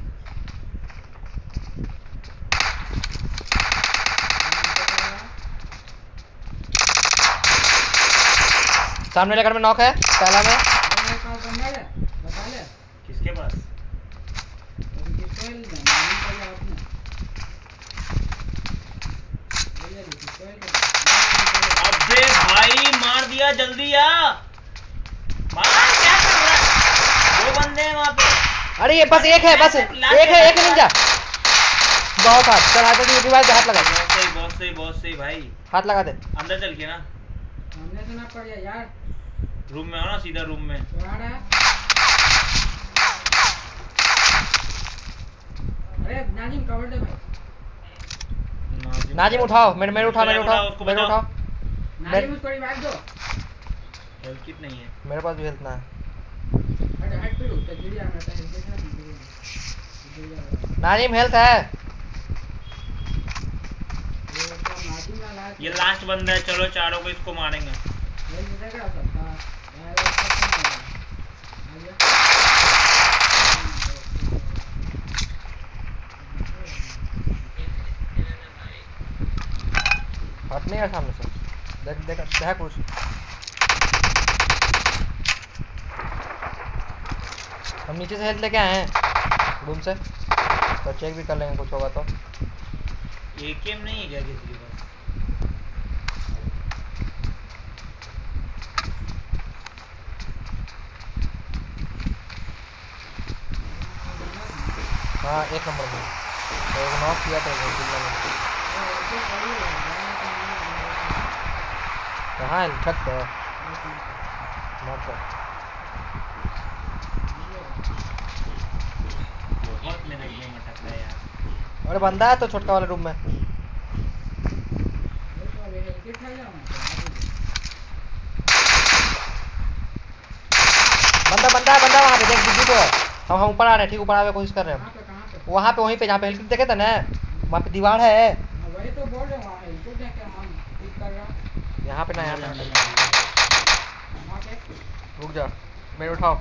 सामने वाले घर में नॉक है पहला में। मेरे पास बंदा है, बता ले। किसके पास? अभी पिस्तौल नहीं कर आपने। ले पिस्तौल कर। अबे भाई मार दिया, जल्दी आ मार। क्या कर रहा है? 2 बंदे हैं वहाँ पे। अरे ये बस एक है एक निंजा। बहुत हाथ चल, हाथ लगा। बहुत सही भाई। हाथ लगा दे। अंदर चल के ना, सामने से ना पड़ जाए यार। रूम में आओ ना, सीधा रूम में। अरे नाजिम कवर दे भाई। नाजिम उठाओ, मेरे उठाओ। उसको बचाओ। नाजिम उसको रिवाइव दो। हेल्थ किट नहीं है मेरे पास भी हेल्थ ना है। हट पे उठ गिर जा, मैं हेल्थ देखना नाजिम हेल्थ है। ये लास्ट बंदा है, चलो चारों को इसको मारेंगे। हट नहीं है सामने से। देख कुछ। हम नीचे से हेल्थ लेके आए हैं रूम से, तो चेक भी कर लेंगे कुछ होगा तो। एकेएम नहीं है क्या किसी के पास? हाँ 1 नंबर में तो एक नॉक किया था कहाँ है? छत पे नॉक कर। बहुत मेरा गेम अटक रहा है यार। अरे बंदा है तो छोटका वाले रूम में। बंदा है वहाँ पे, देख बिजली को है। हम ऊपर आ रहे हैं, ठीक ऊपर आने की कोशिश कर रहे हैं। वहाँ पे वहीं पे जहाँ पे हेल्थ देखे था ना, वहाँ पे दीवार है। वही तो बोल रहे हैं, वहाँ हेल्थ देख के हम ठीक कर रहा हूँ। यहाँ पे रुक जा, मेरे उठाओ।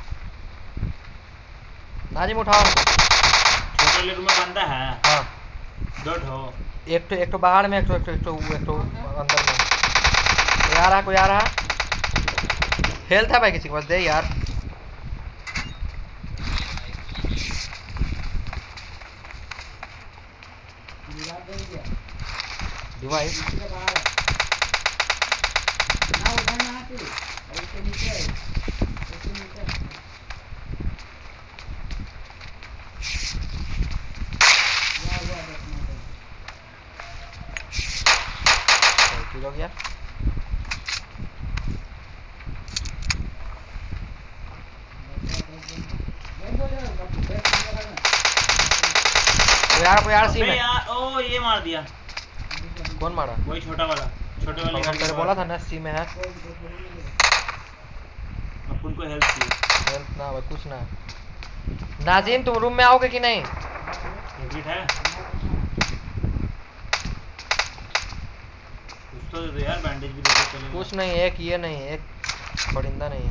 नाजिम उठाओ। छोटे वाले रूम में बंदा है। हाँ 2 ठो। एक तो बाहर में, एक तो अंदर में। कोई आ रहा। हेल्थ है भाई किसी के पास? दे यार। डिवाइस हो गया। वो यार सी अबे में यार, ओ ये मार दिया। कौन मारा? वही छोटा वाला, छोटे वाले भगवान घर तेरे के बोला पास। था ना सी में है। अपन को हेल्प चाहिए। हेल्प ना भाई, कुछ ना। नाजिम तुम रूम में आओगे कि नहीं? एग्जिट है कुछ तो दे दो यार, बैंडेज भी दे दो चलेगा। कुछ नहीं, एक ये नहीं, एक परिंदा नहीं है।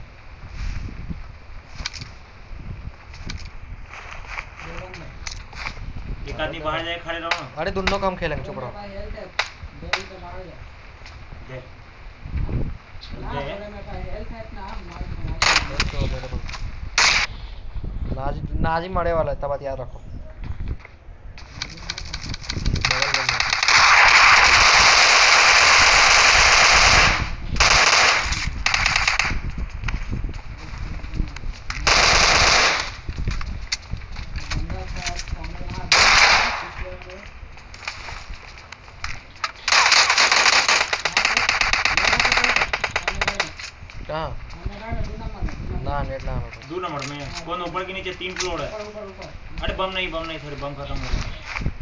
एक आदमी बाहर जाए, खड़े रहो ना। अरे दोनों कम खेलेंगे, चुप रहो। दे नाजिम मरे वाला है, तब बात याद रखो। बगल में नहीं। कहाँ? ना नेट ना हमारे पास। 2 नंबर में कौन? ऊपर के नीचे 3 फ्लोर है। अरे बम नहीं, सॉरी, बम खत्म हो गया।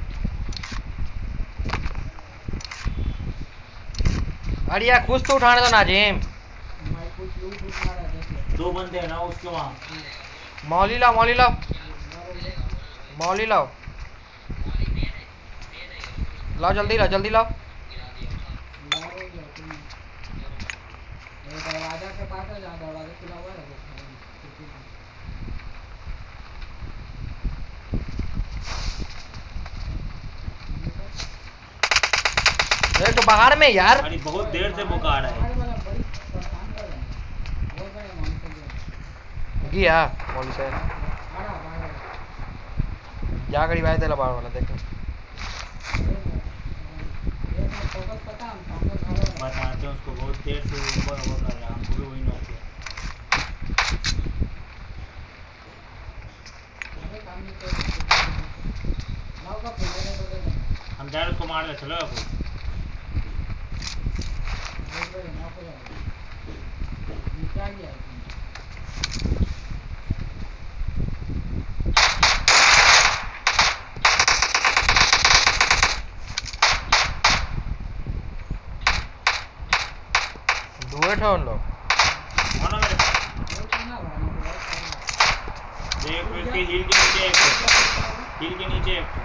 अरे यार कुछ तो उठाने दो नाजिम। 2 बंदे हैं ना उसके वहाँ। मौली लाओ, मौली लाओ, मौली लाओ, लाओ जल्दी लाओ, जल्दी लाओ। दरवाजा के पास है, जहाँ दरवाजा खुला हुआ है वो खिड़की में। एक तो बाहर में यार। अरे बहुत देर से बुखार है। बाहर वाला बड़ी परेशान कर रहे हैं, बहुत बड़े मॉनिटर गया मौली से बाहर जा करीब आए थे बाहर वाला देखो। ये मैं फोकस पता हम सामने घर वाला बताते हैं उसको, बहुत देर से ऊपर वो कर रहा है, हमको भी वही नॉक किया। अरे काम नहीं कर लाओ का फिर तो दे हम जा रहे उसको मार ले, चलो आपको। बड़े ना हो जाएगा नीचे आ गया है। दुए थे उन लोग। मानो मेरे वो तो ना भाई देख, इसके हील के नीचे एक, हील के नीचे एक।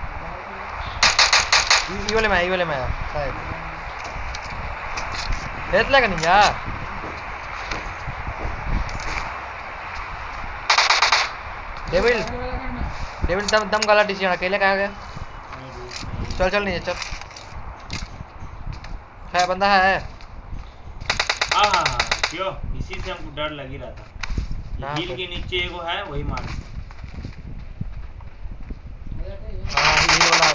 ये वाले में, ये वाले में आया शायद। हेल्थ लगा नहीं यार। डेविल, डेविल दम दम गला डिसीजन, अकेले कहाँ गया? चल चल नीचे चल। है बंदा है। हाँ हाँ हाँ, क्यों? इसी से हमको डर लग ही रहा था। कहाँ हील पे? के नीचे एगो है, वही मार। हाँ हील वाला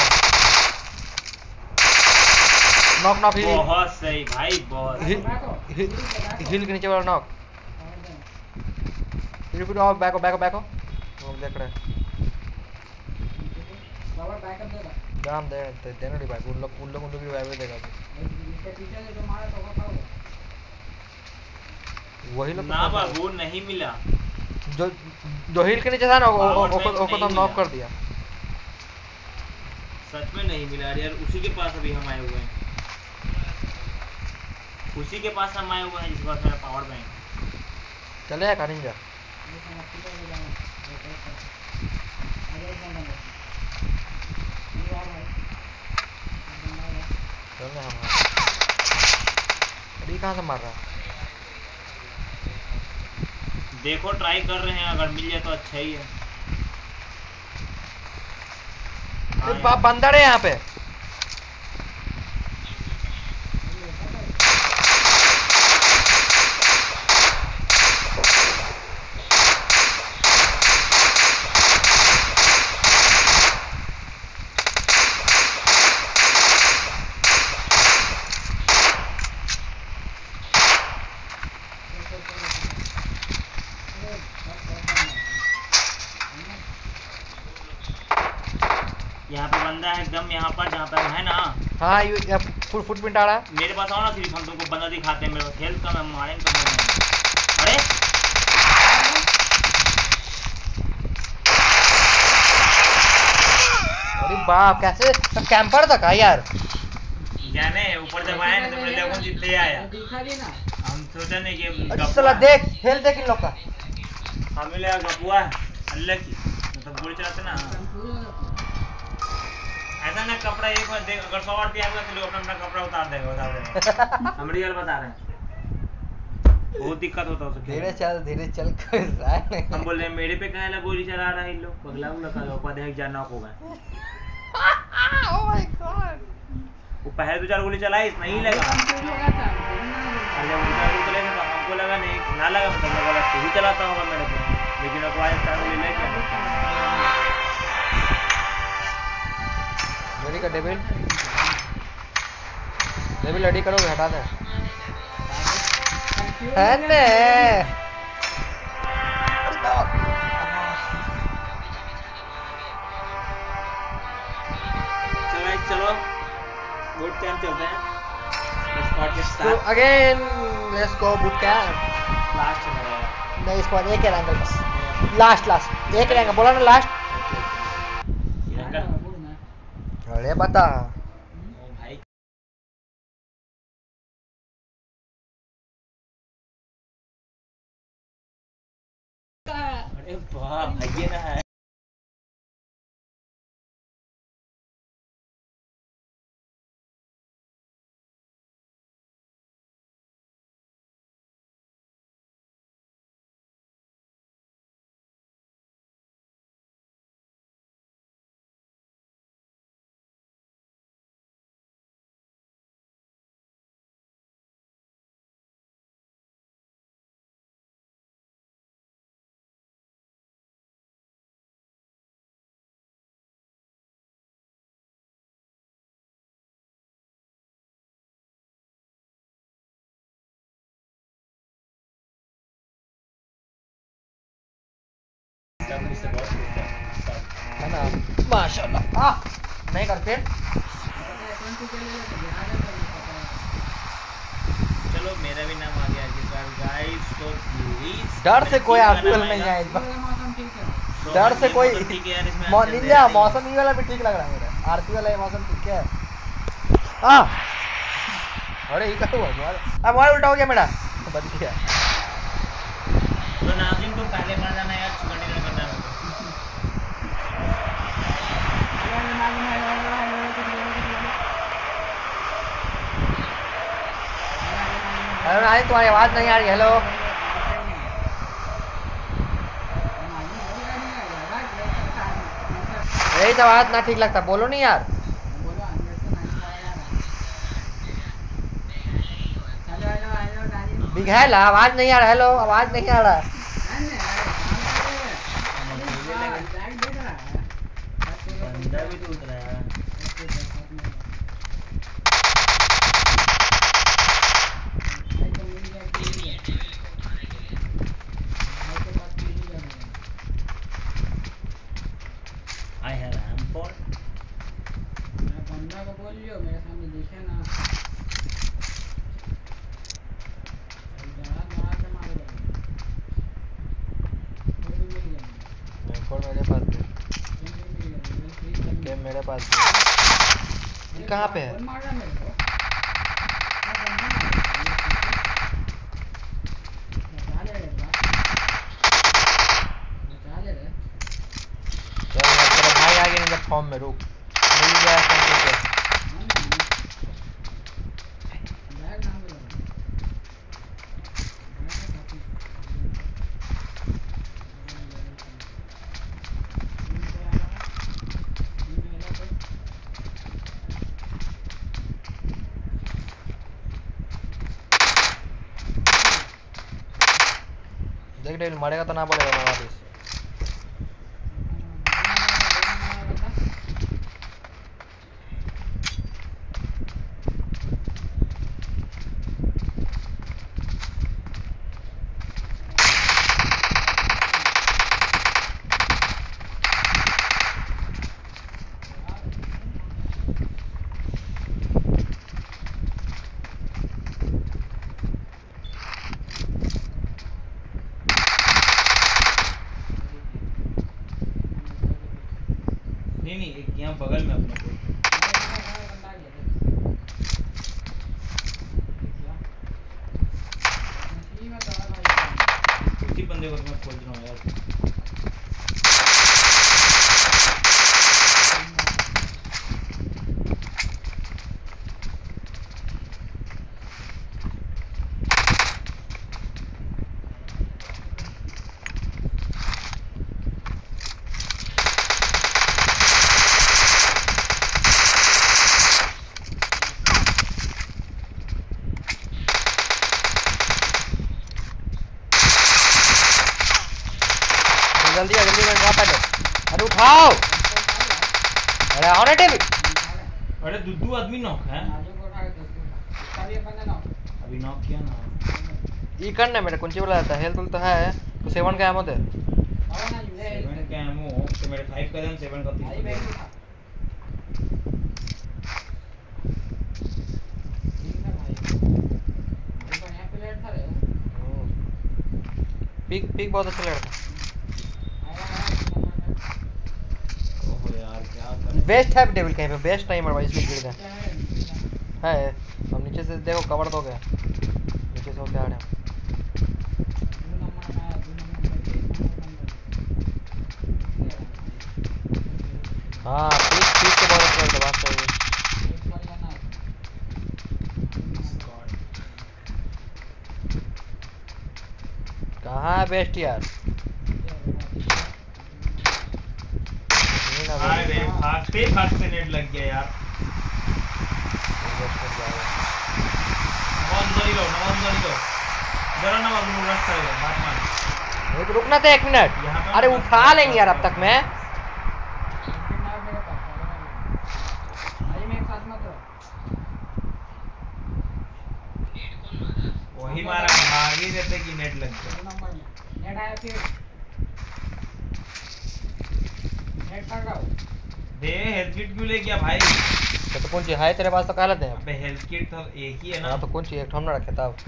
नॉक, नॉक हील, बहुत सही भाई, बहुत हील सही। हील के नीचे वाला नॉक। फिर आओ, बैको बैको बैको, वो देख रहे हैं। जान दे देने रिवाइव, उन लोग की रिवाइव देगा। वही लोग ना बाबू, नहीं मिला। जो जो हील के नीचे था ना पावर बैंक वो तो नहीं हम नॉक मिला। कर दिया। सच में नहीं मिला यार, उसी के पास अभी हम आए हुए हैं। उसी के पास हम आए हुए हैं जिस पास मेरा पावर बैंक। चले का निंजा। चलने हम। अरे कहाँ से मार रहा है? देखो ट्राई कर रहे हैं, अगर मिल जाए तो अच्छा ही है। हाँ, बंदर है यहाँ पे। यहाँ पे बंदा है एकदम यहाँ पर, जहाँ पे हम है ना। हाँ ये फुटप्रिंट आ रहा है। मेरे पास आओ ना सिर्फ, हम तुमको बंदा दिखाते हैं। मेरे पास हेल्थ कम है, मारेंगे तो अरे अरे बाप, कैसे कैंपर था का यार। जाने ऊपर जब आए ना तो मेरे लोगों जीतते आया। दिखा दी ना। हम सोचा नहीं कि अरे साला देख हेल्थ देख इन लोग का। हमें लगा गपुआ अल्लाह की, मतलब गोली चलाते ना ऐसा ना। कपड़ा एक बार देख, अगर 100 रुपया आएगा तो लोग अपना अपना कपड़ा उतार देगा। हम रियल बता रहे हैं, बहुत दिक्कत होता है उससे। धीरे चल कोई रहा नहीं। हम बोल रहे हैं मेरे पे कहे ना गोली चला रहा है इन लोग, पगला उगला का लोग देख जाना होगा। Oh my God. वो पहले 2-4 गोली चलाई, नहीं लगा। अरे वो 2-4 गोली चलाई तो हमको लगा नहीं, ना लगा मतलब लगा तू ही चलाता होगा मेरे पे, लेकिन अब आए चार गोली लेके रेडी कर डेविल, डेविल रेडी करो, हटा दे। है ने चलो गुड टाइम चलते हैं। स्क्वाड के So साथ again, let's go boot camp. Last में रहेगा। नहीं स्क्वाड एक रहेंगे बस। लास्ट एक रहेंगे, बोला ना लास्ट। अरे बता। ओ भाई अरे वाह भाई ना है। है ना माशाल्लाह। नहीं कर फिर। चलो मेरा भी नाम आ गया इस बार गाइस, तो प्लीज डर से कोई आरपीएल नहीं आया इस बार। डर से कोई निंजा मौसम ही वाला भी ठीक लग रहा है मेरा। आरपी वाला ये मौसम ठीक है। अरे ये क्या हुआ अब मोबाइल उल्टा हो गया मेरा, बच गया। तो नाजिम तुम पहले मर जाना यार, कंटिन्यू करना है। हेलो नाजिम, तुम्हारी आवाज नहीं आ रही। हेलो यही तो आवाज ना ठीक लगता, बोलो नहीं यार। बिघैला आवाज नहीं आ रहा। हेलो आवाज नहीं आ रहा। बंदा भी तो उतरा यार। आई हैव एम4 बंदा को बोलियो मेरे सामने दिखे ना। मेरे पास गेम मेरे पास भी। ये कहाँ पे है? चल तेरा भाई आ गया जब फॉर्म में, रुक मिल गया है। देख डेविल मरेगा तो ना बोलेगा मैं वापिस। यहाँ बगल में अपने को। बंदा आ गया देख क्या मछली में तो है भाई उसी बंदे को तो मैं खोज रहा हूँ यार। जल्दी आ जल्दी ड्रॉप है। अरे उठाओ, अरे आओ ना टेबल। अरे दुद्दू आदमी नॉक है। नाजू को उठा के इसका भी बंदा ना अभी नॉक किया ना। ये करना मेरा कुंची वाला रहता है, हेल्थ तो है तो 7 का एमो दे। और ना जुड़े 7 का एमो तो मेरे 5 का दें 7 का 3 भाई बैग उठा ठीक है भाई भाई बढ़िया प्लेयर था रे पिक पिक बहुत अच्छा लग रहा ओहो यार क्या था। करें। बेस्ट है टेबल कहीं पे, बेस्ट नहीं मरवा इसलिए गिर गए है। अब नीचे से देखो कवर तो गया, नीचे से होके आ रहे हैं। हाँ पिक पिक तो बहुत अच्छा लगता है, बात सही है। कहाँ है बेस्ट यार? अरे भागते नेट लग गया यार। अंदर ही लो जरा ना बाबू रश करेगा बात मान। एक रुकना था 1 मिनट। अरे उठा लेंगे यार अब तक मैं। वही मारा भाग ही देते कि नेट लग गया। नेट आया फिर नेट कर रहा हूँ दे हेल्थ किट क्यों ले गया भाई? तो कौन सी है तेरे पास तो कहलते हैं। अबे हेल्थ किट तो एक ही है ना। हाँ तो कौन सी एक हम ना रखे तब।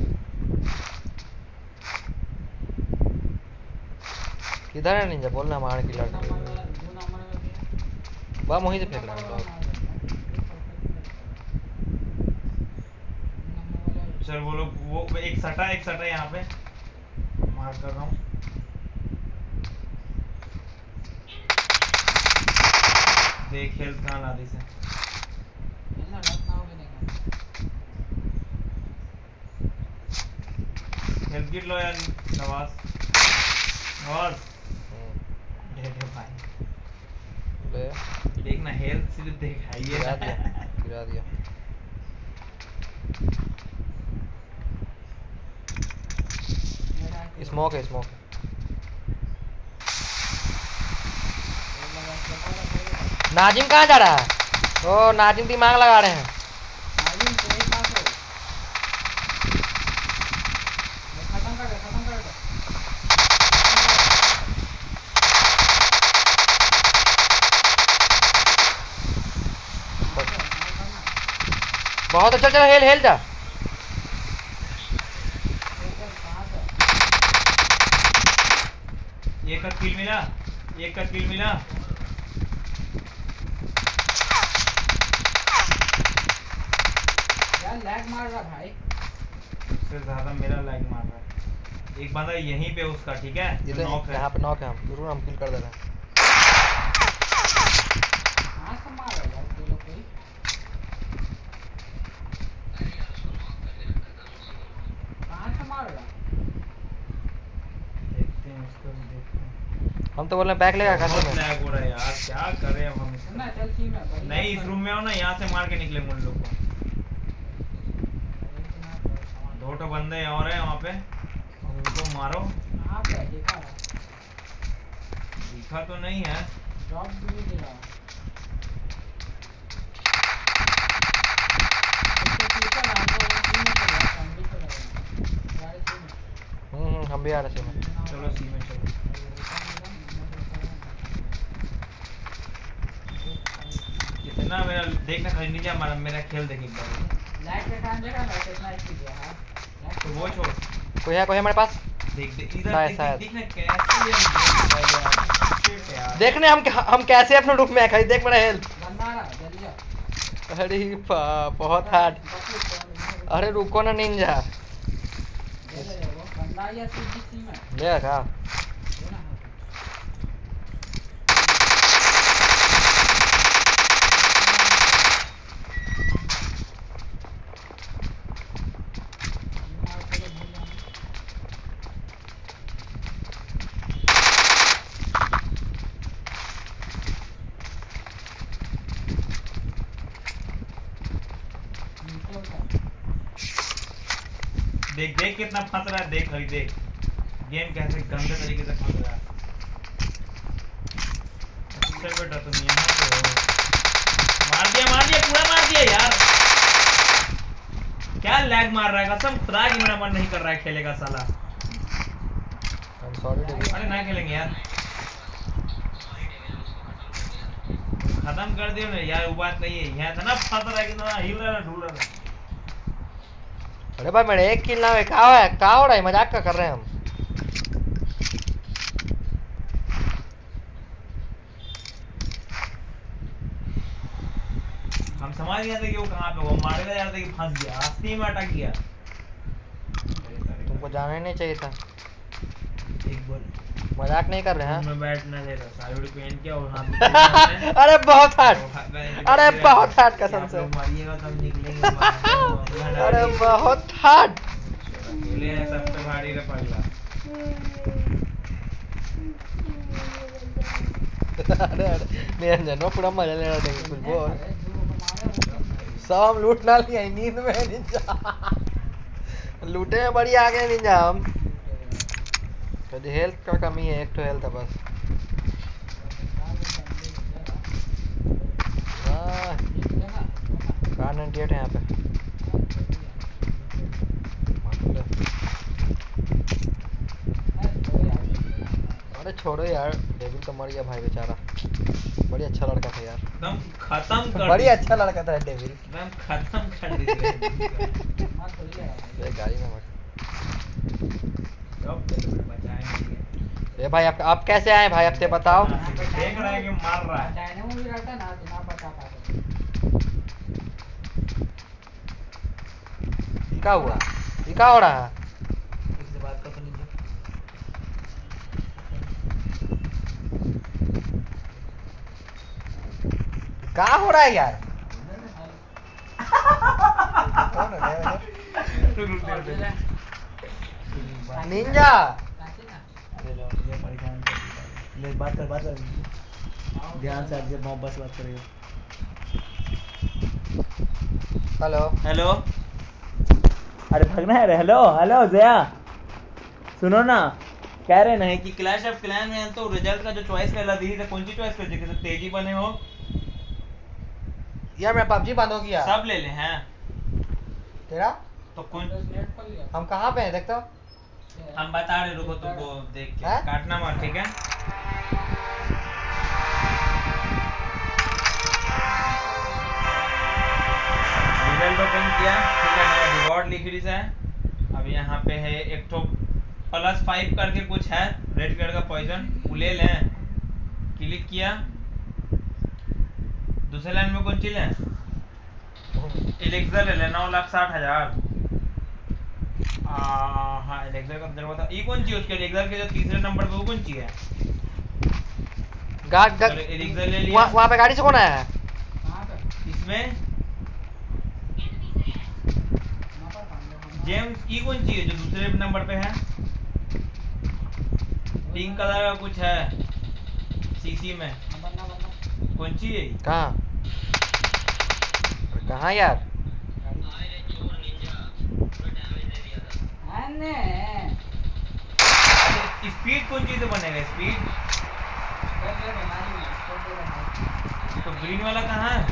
किधर है निंजा बोलना, हमारे किलर बम वहीं से फेंक रहा है लोग। सर वो लोग वो एक सटा यहाँ पे मार कर रहा हूँ। देख हेल्थ कहाँ ला दी से। हेल्थ किट लो यार नवाज दे दे भाई। ले देखना हेल्थ सिर्फ दिखाइए। गिरा दिया स्मोक है स्मोक है। नाजिम कहाँ जा रहा है? ओ नाजिम दिमाग लगा रहे हैं। बहुत अच्छा, चल हेल हेल जा। एक का किल मिला। यार लैग मार रहा भाई। उससे ज्यादा मेरा लैग मार रहा है। एक बंदा यहीं पे उसका ठीक है जो नॉक है। यहाँ पे नॉक है, हम जरूर हम किल कर दे रहे हैं। कहाँ से मार रहा यार ये लोग कोई? कहाँ से मार रहा? देखते हैं उसको भी देखते हैं। हम तो बोल रहे हैं बैक लेगा बहुत कैसे में। लैग हो रहा है यार क्या करें अब हम सुनना इसको। चल सी में बढ़िया नहीं इस रूम में आओ ना, यहाँ से मार के निकलेंगे उन लोग को। 2 बंदे और हैं वहाँ पे, उनको मारो। कहाँ पे है? देखा है? दिखा तो नहीं है। ड्रॉप भी नहीं दे रहा। इसके पीछे ना वो सी में चला गया, फैमिली चला गया। गाड़ी सी में। हम भी आ रहे हैं। चलो सी में चलो। कितना मेरा देखना खाली नीचे हमारा मेरा खेल देख एक बार। लाइट का टाइम देखा ना कितना स्पीड है। हां तो वो छोड़। कोई है हमारे पास? देख देख इधर शायद, देख शायद। देख ना कैसे ये shit यार। देखने हम कैसे अपने रूम में खड़ी, देख मेरा हेल्थ। बंदा आ रहा है, जल्दी जाओ। अरे बहुत हार्ड। अरे रुको ना निंजा। दे दे वो बंदा या सीबीसी में ले का वो ना देख देख कितना फंस रहा है, देख भाई देख गेम कैसे गंदे तरीके से फंस रहा है। अच्छा बेटा तुम यहाँ पे हो, मार दिया पूरा मार दिया यार। क्या लैग मार रहा है, कसम खुदा की मेरा मन नहीं कर रहा है खेलेगा साला। Sorry David. अरे ना खेलेंगे यार, खत्म कर दियो ना यार, वो बात नहीं है। यहाँ था ना फंस रहा है कि ना हिल रहा है ढूंढ रहा है। अरे भाई मेरे एक किल ना है, क्या हो रहा है, मजाक का कर रहे हैं हम। हम समझ गए थे कि वो कहाँ पे, वो मारेगा जा रहा था कि फंस गया, रास्ते में अटक गया। तुमको जाना ही नहीं चाहिए था। एक बोल मजाक नहीं कर रहे हैं। मैं बैठना दे रहा, साड़ी पहन के और हाथ में अरे बहुत हार्ड, अरे बहुत हार्ड कसम से। मारिएगा तब निकलेंगे बाहर। अरे बहुत हार्ड। अकेले हैं, सब पे भारी रे पगला। अरे निरंजन पूरा मजा ले रहा था कुछ बोल। सब हम लूट ना लिया नींद में निंजा। लूटे में बड़ी आ गए निंजा हम। कभी हेल्थ का कमी है, एक तो हेल्थ है बस। कार 98 है यहाँ पे। अरे छोड़ो यार, डेविल तो मर गया भाई बेचारा। बड़ी अच्छा लड़का था यार, एकदम खत्म कर बड़ी दी। अच्छा लड़का था डेविल। एकदम खत्म कर दी थी। ये गाड़ी में मत। अब तो तुम्हें बचाया नहीं है। ए भाई आप कैसे आए भाई, आपसे बताओ। देख रहा है कि मार रहा है। डायनेमो भी रहता ना तो ना बता पाते। ये क्या हुआ, ये क्या हो रहा है। इससे बात कर तो नहीं है। क्या हो रहा है यार। कौन है यार? रुक रुक दे दे। निंजा। अरे लो ये परेशान कर दिया। ले बात कर ध्यान से, आज मोहब्बत से बात करेगा। हेलो हेलो, अरे भगना है रे। हेलो हेलो जया, सुनो ना, कह रहे नहीं कि क्लैश ऑफ क्लैन में तो रिजल्ट का जो चॉइस कर रहा थी, कौन सी चॉइस कर जैसे तेजी बने हो यार मैं पबजी बंद हो गया। सब ले ले हैं तेरा तो कौन। हम कहाँ पे हैं देख तो। हम बता रहे, रुको तुमको देख के हैं? काटना मत, ठीक है। रिजल्ट ओपन किया, ठीक है, मेरा रिवॉर्ड लिख रही है। अब यहाँ पे है एक तो +5 करके कुछ है, रेड कलर का पॉइजन, वो ले लें। क्लिक किया, दूसरे लाइन में कौन सी लें, एलेक्सर ले लें 9,60,000। हाँ एलेक्सर का जरूरत था। ये कौन सी है उसके, एलेक्सर के जो तीसरे नंबर पे वो कौन सी है। चलो एलेक्सर ले लिया। वहाँ पे गाड़ी से कौन आया है। इसमें जेम्स की कौन सी है जो दूसरे नंबर पे है, पिंक कलर का कुछ है सीसी में, कौन सी है। कहाँ कहाँ यार। स्पीड कौन सी से बनेगा, स्पीड तो ग्रीन वाला कहाँ है।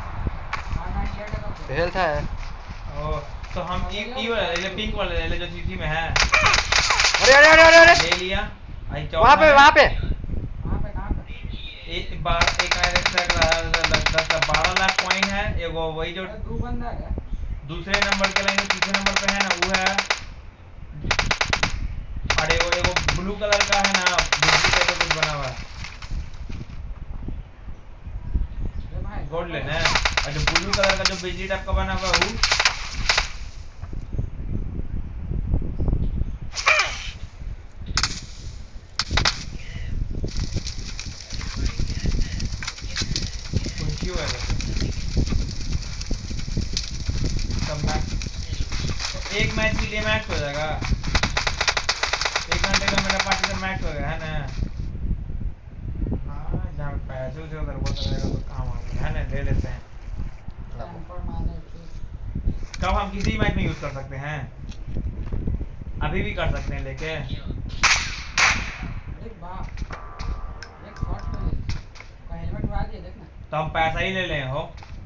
हेल्थ है। ओ तो हम ई वाला ले ले, पिंक वाला ले ले जो सीसी में है। अरे अरे अरे अरे अरे ले लिया। वहाँ पे वहाँ पे एक 12 लाख कॉइन है, एगो वही जो दूसरे नंबर के लाइन में तीसरे नंबर पे है ना वो है। और ब्लू कलर का है ना, बिजली का तो कुछ बना हुआ है, अरे भाई गोल्ड लेना है। और जो ब्लू कलर का जो बिजली टाइप का बना हुआ है वो क्यों है वैसे? तब मैच तो एक मैच के लिए मैच हो जाएगा, 1 घंटे का मेरा पार्टी का मैच हो गया है ना। हाँ जहाँ पैसे उसे उधर बोल रहेगा तो काम आ गया है ना, ले लेते हैं। टेम्पर मारे थे। कब हम किसी मैच में यूज कर सकते हैं? अभी भी कर सकते हैं लेके। अरे बाप, एक शॉट तो ले ली। का हेलमेट उड़ा दिया देखना। तो हम पैसा ही ले लें हो।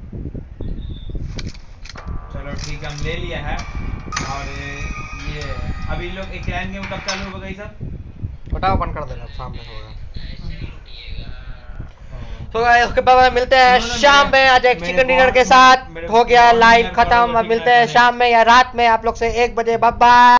चलो ठीक है, हम ले लिया है। और ये अभी लोग एक क्लैन गेम कब चालू होगा ये सब? उठाओ, बंद कर देना, शाम में होगा। ऐसे ही लूटिएगा। तो गाइस उसके बाद मिलते हैं सुनो ना, शाम में। आज एक मेरे चिकन डिनर के बहुत- साथ मेरे हो गया बहुत लाइव डिनर करो, खत्म। अब ठीक मिलते है, हैं चलें। शाम में या रात में आप लोग से 1 बजे। Bye bye.